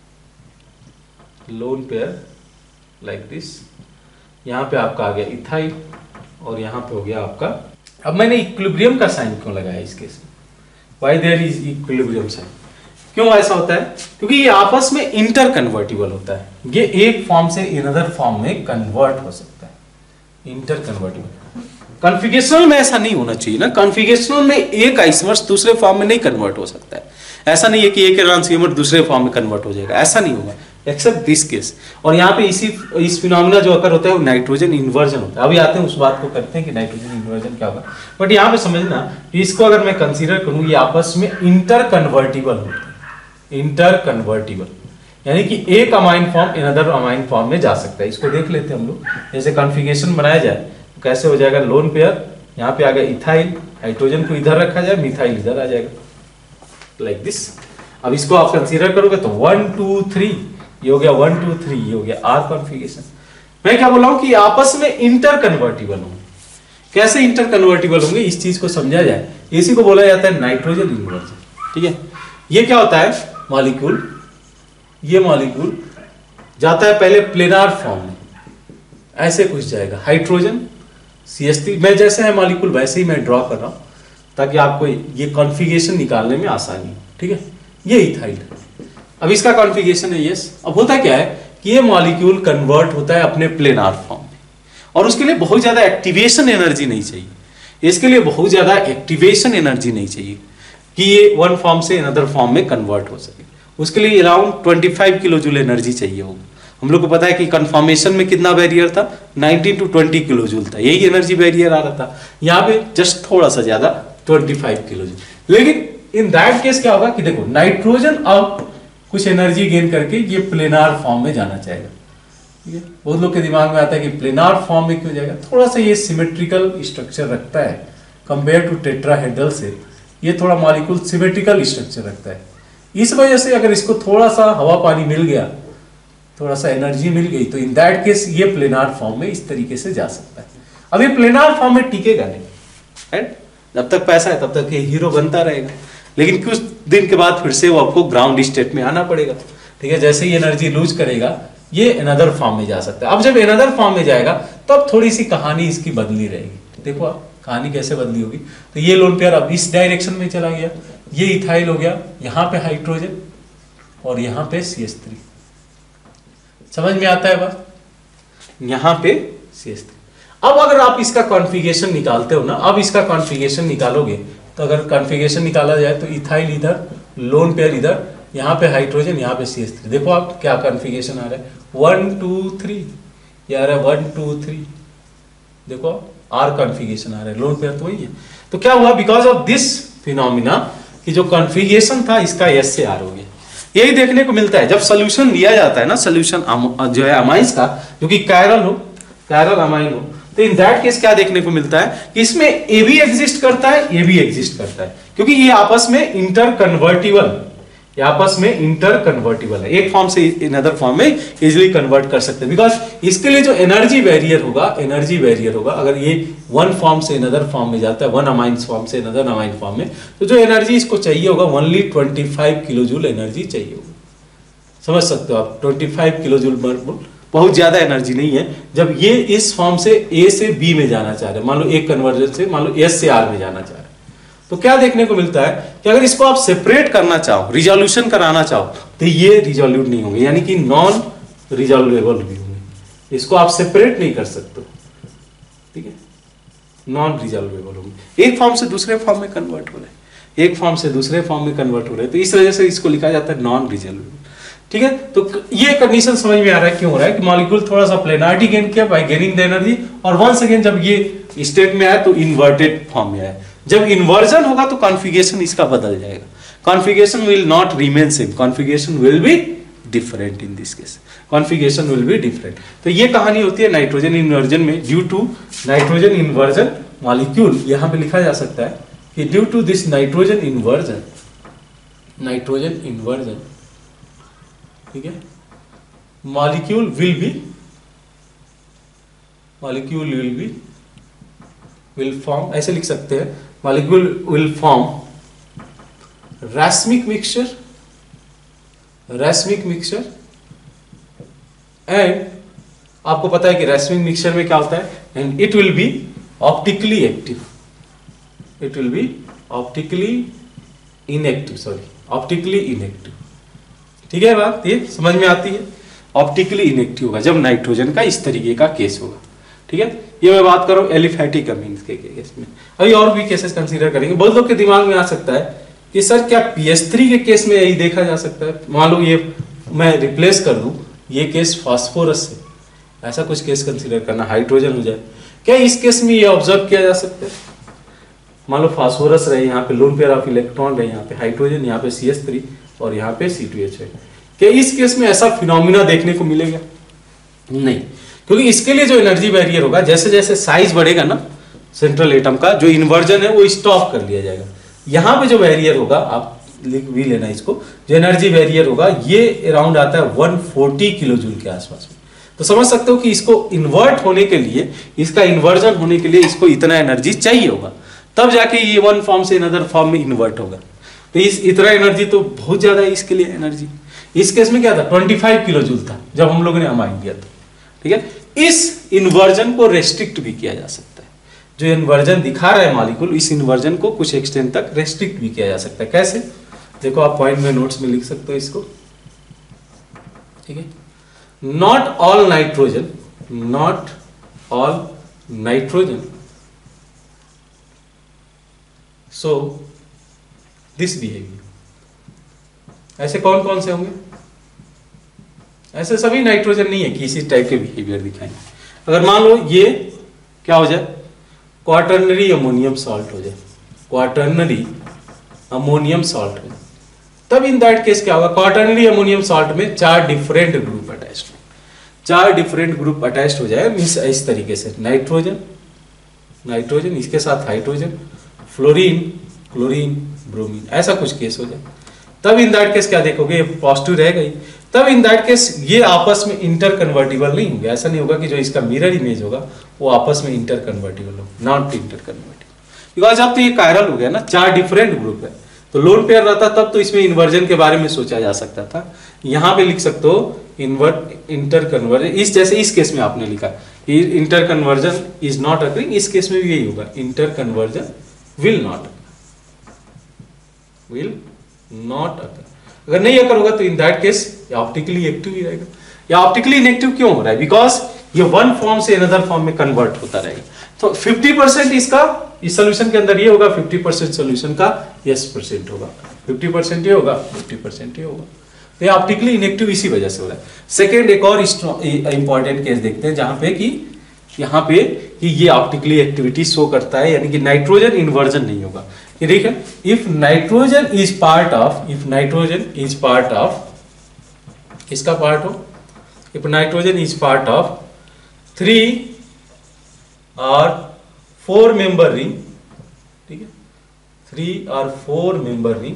लोन पेयर लाइक दिस, यहाँ पे आपका आ गया इथाइल और यहाँ पे हो गया आपका, अब मैंने इक्विलिब्रियम का साइन क्यों लगाया इस केस में, why there is equilibrium sign, क्यों ऐसा होता है, क्योंकि ये आपस में इंटर कन्वर्टिबल होता है, ये एक फॉर्म से अनदर फॉर्म में कन्वर्ट हो सकता है, इंटर कन्वर्टिबल। कॉन्फ़िगरेशनल में ऐसा नहीं होना चाहिए ना, कॉन्फ़िगरेशनल में एक आइसोमर्स दूसरे फॉर्म में नहीं कन्वर्ट हो सकता है, ऐसा नहीं है कि एक एनांसियोमर दूसरे फॉर्म में कन्वर्ट हो जाएगा, ऐसा नहीं होगा एक्सेप्ट दिस केस। और यहाँ पे इसी इस फिनोमेना जो अकर होता है वो नाइट्रोजन इन्वर्जन होता है, अभी आते हैं उस बात को करते हैं कि नाइट्रोजन इन्वर्जन क्या होगा, बट यहाँ पे समझना कि इसको अगर मैं कंसीडर करूँ ये आपस में इंटर कन्वर्टिबल होते हैं, इंटर कन्वर्टिबल यानी कि एक amine form another amine form में जा सकता है। इसको देख लेते हैं हम लोग, जैसे कॉन्फ़िगरेशन बनाया जाए तो कैसे हो जाएगा, लोन पेयर यहाँ पे आ गया इथाइल, हाइड्रोजन को इधर रखा जाए, मिथाइल इधर आ जाएगा लाइक दिस। अब इसको आप कंसीडर करोगे तो वन टू थ्री ये हो गया, वन टू थ्री ये हो गया आर कॉन्फ़िगरेशन। मैं क्या बोल रहा हूं कि आपस में इंटर कन्वर्टिबल होंगे, कैसे इंटर कन्वर्टिबल होंगे इस चीज को समझा जाए, इसी को बोला जाता है नाइट्रोजन इन्वर्जन, ठीक है। ये क्या होता है, मॉलिक्यूल, ये मॉलिक्यूल जाता है पहले प्लेनार फॉर्म में, ऐसे कुछ जाएगा, हाइड्रोजन सी एच थ्री, मैं जैसे है मॉलिक्यूल वैसे ही मैं ड्रॉ कर रहा हूं ताकि आपको ये कॉन्फ़िगरेशन निकालने में आसानी हो, ठीक है। ये इथाइल, अब इसका कॉन्फ़िगरेशन है यस। अब होता क्या है कि ये मॉलिक्यूल कन्वर्ट होता है अपने प्लेनार फॉर्म में, और उसके लिए बहुत ज्यादा एक्टिवेशन एनर्जी नहीं चाहिए, इसके लिए बहुत ज्यादा एक्टिवेशन एनर्जी नहीं चाहिए कि ये वन फॉर्म से अनदर फॉर्म में कन्वर्ट हो सके, उसके लिए अराउंड पच्चीस किलो जूल एनर्जी चाहिए होगा। हम लोग को पता है कि कन्फॉर्मेशन में कितना बैरियर था, nineteen to twenty kilo joule था, यही एनर्जी बैरियर आ रहा था, यहाँ पे जस्ट थोड़ा सा ज्यादा पच्चीस किलो जूल। लेकिन इन दैट केस क्या होगा कि देखो नाइट्रोजन अब कुछ एनर्जी गेन करके ये प्लेनार फॉर्म में जाना चाहेगा, ठीक है। बहुत लोग के दिमाग में आता है कि प्लेनार फॉर्म में क्यों जाएगा, थोड़ा सा ये सिमेट्रिकल स्ट्रक्चर रखता है कंपेयर टू टेट्राहेड्रल से, ये थोड़ा मॉलिक्यूल सिमेट्रिकल स्ट्रक्चर रखता है, इस वजह से अगर इसको थोड़ा सा हवा पानी मिल गया, थोड़ा सा एनर्जी मिल गई, तो इन दैट केस ये प्लेनार फॉर्म में इस तरीके से जा सकता है। अब ये प्लेनार फॉर्म में टिकेगा नहीं, राइट, जब तक पैसा है तब तक ये हीरो बनता रहेगा, लेकिन कुछ दिन के बाद फिर से वो आपको ग्राउंड स्टेट में आना पड़ेगा, ठीक है। जैसे ही एनर्जी लूज करेगा ये अनदर फॉर्म में जा सकता है। अब जब अनदर फॉर्म में जाएगा तब थोड़ी सी कहानी इसकी बदली रहेगी, देखो आप कहानी कैसे बदली होगी। तो ये लोन पेयर अब इस डायरेक्शन में चला गया, ये इथाइल हो गया, यहाँ पे हाइड्रोजन और यहाँ पे सी एच थ्री, समझ में आता है बात, यहाँ पे सी एच थ्री। अब अगर आप इसका कॉन्फ़िगरेशन निकालते हो ना, अब इसका कॉन्फ़िगरेशन निकालोगे तो अगर कॉन्फ़िगरेशन निकाला जाए तो इथाइल इधर, लोन पेयर इधर, यहाँ पे हाइड्रोजन, यहाँ पे सी एच थ्री, देखो आप क्या कॉन्फ़िगरेशन आ रहा है, वन टू थ्री, ये आ रहा है वन टू थ्री, देखो आर कॉन्फ़िगरेशन आ रहा है, लोन पेयर तो वही है। तो क्या हुआ, बिकॉज ऑफ दिस फिनोमिना कि जो कॉन्फ़िगरेशन था इसका एस से आर हो गया। यही देखने को मिलता है जब सोल्यूशन दिया जाता है ना, सोल्यूशन जो है अमाइंस का, जो कि कायरल हो, कायरल अमाइन हो, तो इन दैट केस क्या देखने को मिलता है कि इसमें ए भी एग्जिस्ट करता है, ए भी एग्जिस्ट करता है, क्योंकि ये आपस में इंटर कन्वर्टिबल, ये आपस में इंटर कन्वर्टिबल है, एक फॉर्म से अनदर फॉर्म में इजीली कन्वर्ट कर सकते हैं। बिकॉज इसके लिए जो एनर्जी बैरियर होगा, एनर्जी बैरियर होगा, अगर ये वन फॉर्म से अनदर फॉर्म में जाता है, वन अमाइन फॉर्म से अनदर अमाइन फॉर्म में, तो जो एनर्जी इसको चाहिए होगा ओनली पच्चीस किलो जूल एनर्जी चाहिए होगा, समझ सकते हो आप, पच्चीस किलो जूल बहुत ज्यादा एनर्जी नहीं है। जब ये इस फॉर्म से ए से बी में जाना चाह रहे हैं, मान लो एक कन्वर्जन से मान लो एस से आर में जाना चाह रहे हैं, तो क्या देखने को मिलता है कि अगर इसको आप सेपरेट करना चाहो, रिजोल्यूशन कराना चाहो, तो ये रिजोल्यूट नहीं होंगे, यानी कि नॉन रिजोल्वेबल भी होंगे, इसको आप सेपरेट नहीं कर सकते, ठीक है, नॉन रिजोल्वेबल होंगे, एक फॉर्म से दूसरे फॉर्म में कन्वर्ट हो रहे हैं, एक फॉर्म से दूसरे फॉर्म में कन्वर्ट हो रहे हैं, तो इस वजह से इसको लिखा जाता है नॉन रिजोल्वेबल, ठीक है। तो ये कंडीशन समझ में आ रहा है क्यों हो रहा है कि मॉलिक्यूल थोड़ा सा प्लेनारिटी गेन किया बाय गेनिंग द एनर्जी, और वंस अगेन जब ये स्टेट में आया तो इन्वर्टेड फॉर्म में आया। जब इन्वर्जन होगा तो कॉन्फ़िगरेशन इसका बदल जाएगा, configuration will not remain same, configuration will be different, in this case configuration will be different. तो ये कहानी होती है नाइट्रोजन इन्वर्जन में, due to nitrogen inversion molecule, यहां पे लिखा जा सकता है कि due to this nitrogen inversion, nitrogen inversion, ठीक है, molecule will be molecule will be will form, ऐसे लिख सकते हैं, molecule will form racemic mixture, racemic mixture and आपको पता है कि रैस्मिक मिक्सचर में क्या होता है, and it will be optically active, it will be optically inactive, sorry optically inactive. ठीक है बात, ये समझ में आती है। ऑप्टिकली इनएक्टिव होगा जब नाइट्रोजन का इस तरीके का केस होगा। ठीक है, ये मैं बात करूं एलिफैटिक अमीन्स के केस में। अभी और भी केसेस कंसीडर करेंगे। बहुत लोग के दिमाग में आ सकता है कि सर क्या पी एच थ्री के केस में यही देखा जा सकता है, मान लो ये मैं रिप्लेस कर दूं ये केस फास्फोरस से, ऐसा कुछ केस कंसीडर करना, हाइड्रोजन हो जाए, क्या इस केस में ये ऑब्जर्व किया जा सकता है? मान लो फास्फोरस रहे, यहाँ पे लोन पेयर ऑफ इलेक्ट्रॉन रहे, यहाँ पे हाइड्रोजन, यहाँ पे सी एच थ्री और यहाँ पे सी टू एच है, क्या इस केस में ऐसा फिनोमिना देखने को मिलेगा? नहीं, क्योंकि इसके लिए जो एनर्जी बैरियर होगा, जैसे जैसे साइज बढ़ेगा ना सेंट्रल एटम का, जो इन्वर्जन है वो स्टॉप कर लिया जाएगा। यहाँ पे जो बैरियर होगा, आप लिख भी लेना इसको, जो एनर्जी बैरियर होगा ये अराउंड आता है वन फोर्टी किलो जूल के आसपास में। तो समझ सकते हो कि इसको इन्वर्ट होने के लिए, इसका इन्वर्जन होने के लिए इसको इतना एनर्जी चाहिए होगा, तब जाके ये वन फॉर्म से अनदर फॉर्म में इन्वर्ट होगा। तो इस इतना एनर्जी तो बहुत ज्यादा है इसके लिए एनर्जी। इस केस में क्या था, पच्चीस किलो जूल था जब हम लोगों ने अमाइन किया था। ठीक है, इस इन्वर्जन को रेस्ट्रिक्ट भी किया जा सकता है। जो इन्वर्जन दिखा रहा है मॉलिक्यूल, इस इन्वर्जन को कुछ एक्सटेंट तक रेस्ट्रिक्ट भी किया जा सकता है। कैसे, देखो आप पॉइंट में नोट्स में लिख सकते हो इसको। ठीक है, not all nitrogen, not all nitrogen so this behaviour. ऐसे कौन कौन से होंगे? ऐसे सभी नाइट्रोजन नहीं है कि इसी टाइप के बिहेवियर दिखाएंगे। अगर मान लो ये क्या हो जाए, क्वाटर्नरी अमोनियम सॉल्ट हो जाए, क्वाटर्नरी अमोनियम सॉल्ट हो जाए, तब इन दैट केस क्या होगा, क्वाटर्नरी अमोनियम सॉल्ट में चार डिफरेंट ग्रुप अटैच्ड हो, चार डिफरेंट ग्रुप अटैच्ड हो जाए, मींस इस तरीके से नाइट्रोजन, नाइट्रोजन इसके साथ हाइड्रोजन, फ्लोरीन, क्लोरीन, ब्रोमीन, ऐसा कुछ केस हो जाए, तब इन दैट केस क्या देखोगे, पॉजिटिव रहेगा ही। तब इन दैट केस ये आपस में इंटर कन्वर्टिबल नहीं होंगे। ऐसा नहीं होगा कि जो इसका मिरर इमेज होगा वो आपस में इंटर कन्वर्टिबल हो, नॉट इंटर कन्वर्टिबल। बिकॉज अब तो ये कायरल हो गया ना, चार डिफरेंट ग्रुप है, तो लोन पेयर रहता तब तो इसमें इन्वर्जन के बारे में सोचा जा सकता था। यहाँ पे लिख सकते हो इन्वर्ट इंटर कन्वर्जन, इस जैसे इस केस में आपने लिखा interconversion is not occurring, इस केस में भी यही होगा, interconversion will not will not occur. अगर नहीं अकर होगा तो in that case optically active ही रहेगा। या ऑप्टिकली इनएक्टिव क्यों हो रहा है, बिकॉज ये वन फॉर्म से अनदर फॉर्म में कन्वर्ट होता रहेगा। तो फिफ्टी परसेंट इसका इस सोल्यूशन के अंदर ये होगा, फिफ्टी परसेंट सोल्यूशन का यस परसेंट होगा, फिफ्टी परसेंट ये होगा, फिफ्टी परसेंट ये होगा। तो ये ऑप्टिकली इनएक्टिव इसी वजह से हो रहा है। सेकेंड एक और इंपॉर्टेंट केस देखते हैं जहां पे कि यहाँ पे कि ये ऑप्टिकली एक्टिविटी शो करता है, यानी कि नाइट्रोजन इन्वर्जन नहीं होगा। ये ठीक है, if nitrogen is part of, if nitrogen is part of, किसका पार्ट हो, if nitrogen is part of three और फोर मेंबर रिंग, ठीक है, थ्री और फोर मेंबर रिंग,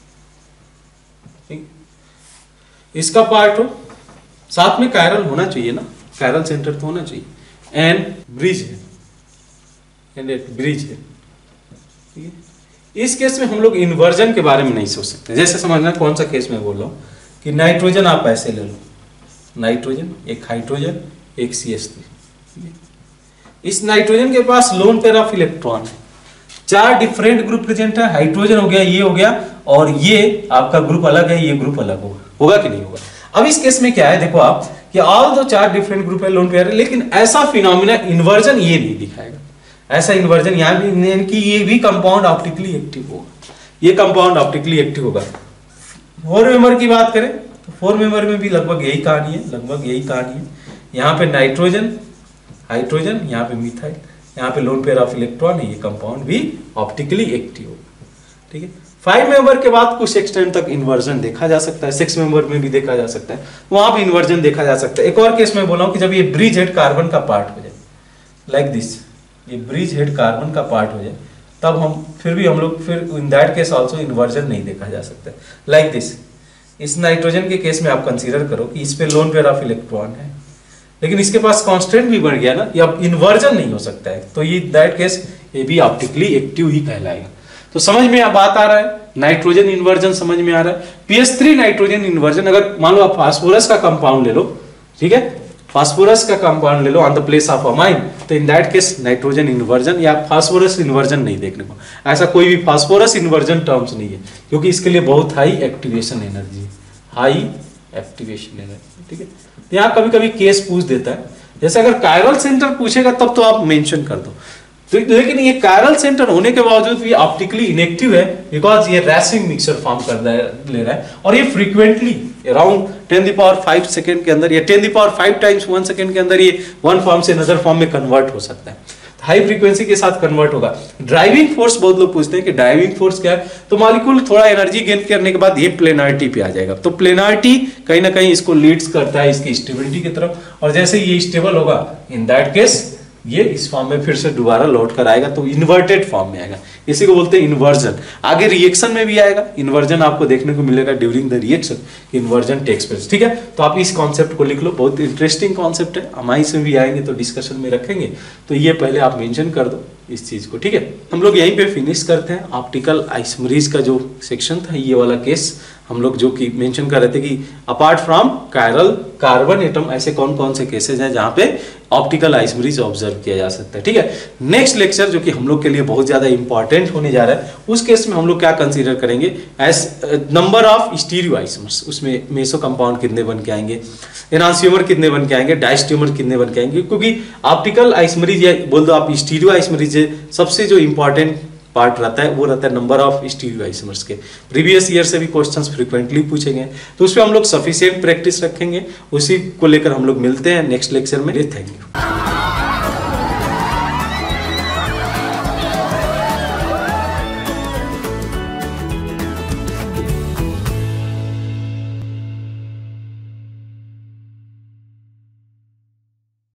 ठीक, इसका पार्ट हो, साथ में कायरल होना चाहिए ना, कायरल सेंटर तो होना चाहिए, एंड ब्रिज है, एंड एक ब्रिज है। ठीक है, इस केस में हम लोग इन्वर्जन के बारे में नहीं सोच सकते। जैसे समझना कौन सा केस में बोल रहा हूं कि नाइट्रोजन आप ऐसे ले लो, नाइट्रोजन, एक हाइड्रोजन, एक सी एच थ्री। इस नाइट्रोजन के पास लोन पेयर ऑफ इलेक्ट्रॉन है, चार डिफरेंट ग्रुप प्रेजेंट है, हाइड्रोजन हो गया, ये हो गया, और ये आपका ग्रुप अलग है, ये ग्रुप अलग होगा, होगा कि नहीं होगा। अब इस केस में क्या है, देखो आप कि ऑल दो चार डिफरेंट ग्रुप है, लोन पेयर है, लेकिन ऐसा फिनोमिना इन्वर्जन ये नहीं दिखाएगा। ऐसा इन्वर्जन यहाँ भी कि ये भी कंपाउंड ऑप्टिकली एक्टिव होगा, ये कंपाउंड ऑप्टिकली एक्टिव होगा। फोर मेंबर की बात करें तो फोर मेंबर में भी लगभग यही कहानी है, लगभग यही कहानी है। यहाँ पे नाइट्रोजन, हाइड्रोजन, यहाँ पे मिथाइल, यहाँ पे लोन पेयर ऑफ इलेक्ट्रॉन है, ये कंपाउंड भी ऑप्टिकली एक्टिव होगा। ठीक है, फाइव मेंबर के बाद कुछ एक्सटेंट तक इन्वर्जन देखा जा सकता है, सिक्स मेंबर में भी देखा जा सकता है, वहां भी इन्वर्जन देखा जा सकता है। एक और केस में बोला हूं कि जब ये ब्रिज हेड कार्बन का पार्ट हो जाए, लाइक दिस, ये ब्रिज हेड कार्बन का पार्ट हो जाए, तब हम फिर भी हम लोग फिर in that case also inversion नहीं देखा जा सकता, लाइक दिस। इस नाइट्रोजन के केस में आप कंसीडर करो कि इस पे लोन पेयर ऑफ इलेक्ट्रॉन है, लेकिन इसके पास कांस्टेंट भी बढ़ गया ना, ये अब इन्वर्जन नहीं हो सकता है, तो ये दैट केस ये भी ऑप्टिकली एक्टिव ही कहलाएगा। तो समझ में अब बात आ रहा है, नाइट्रोजन इन्वर्जन समझ में आ रहा है। P H three nitrogen inversion, अगर मान लो आप फास्फोरस का कंपाउंड ले लो, ठीक है, फास्फोरस का कंपाउंड ले लो on the place of amine, तो in that case nitrogen inversion या फास्फोरस इन्वर्जन नहीं देखने को, ऐसा कोई भी फास्फोरस इन्वर्जन टर्म्स नहीं है, क्योंकि इसके लिए बहुत high activation energy, high activation energy, ठीक है। यहाँ कभी कभी केस पूछ देता है, जैसे अगर कायरल सेंटर पूछेगा तब तो आप मेंशन कर दो, तो लेकिन ये कायरल सेंटर होने के बावजूद भी ऑप्टिकली इनएक्टिव है, बिकॉज ये रैसिंग मिक्सचर फॉर्म कर रहा है ले रहा है, और ये frequently around ten the power five second के अंदर या ten the power five times one second के अंदर ये वन फॉर्म से अनदर फॉर्म में कन्वर्ट हो सकता है, हाई फ्रीक्वेंसी के साथ कन्वर्ट होगा। ड्राइविंग फोर्स बहुत लोग पूछते हैं कि ड्राइविंग फोर्स क्या है, तो मॉलिक्यूल थोड़ा एनर्जी गेन करने के बाद ये प्लेनारिटी पे आ जाएगा, तो प्लेनारिटी कहीं ना कहीं इसको लीड्स करता है इसकी स्टेबिलिटी की तरफ, और जैसे ये स्टेबल होगा इन दैट केस ये इस फॉर्म में फिर से दोबारा लौट कर आएगा, तो इन्वर्टेड फॉर्म में आएगा, इसी को बोलते हैं इन्वर्जन। आगे रिएक्शन में भी आएगा इन्वर्जन, आपको देखने को मिलेगा during the reaction inversion takes place, ठीक है। तो आप इस कॉन्सेप्ट को लिख लो, बहुत इंटरेस्टिंग कॉन्सेप्ट है, अमाइस में भी आएंगे तो डिस्कशन में रखेंगे, तो ये पहले आप मेंशन कर दो इस चीज को, ठीक है। हम लोग यहीं पे फिनिश करते हैं ऑप्टिकल आइसोमरीज का जो सेक्शन था, ये वाला केस हम लोग जो कि मेंशन कर रहे थे कि apart from chiral carbon atom ऐसे कौन कौन से केसेस हैं जहां पे ऑप्टिकल आइसोमरीज ऑब्जर्व किया जा सकता है, ठीक है। नेक्स्ट लेक्चर जो कि हम लोग के लिए बहुत ज्यादा इंपॉर्टेंट होने जा रहा है, उस केस में हम लोग क्या कंसीडर करेंगे as number of stereo isomers, उसमें मेसो कंपाउंड कितने बन के आएंगे, एनांसियोमर कितने बन के आएंगे, डायस्टियोमर कितने बन के आएंगे, क्योंकि ऑप्टिकल आइसोमरीज या बोल दो आप स्टीरियो आइसोमरीज सबसे जो इंपॉर्टेंट पार्ट रहता है वो रहता है नंबर ऑफ स्टीरियो आइसोमर्स के। प्रीवियस ईयर से भी क्वेश्चंस फ्रीक्वेंटली पूछे गए, तो उस पर हम लोग सफिशिएंट प्रैक्टिस रखेंगे, उसी को लेकर हम लोग मिलते हैं नेक्स्ट लेक्चर में। Thank you.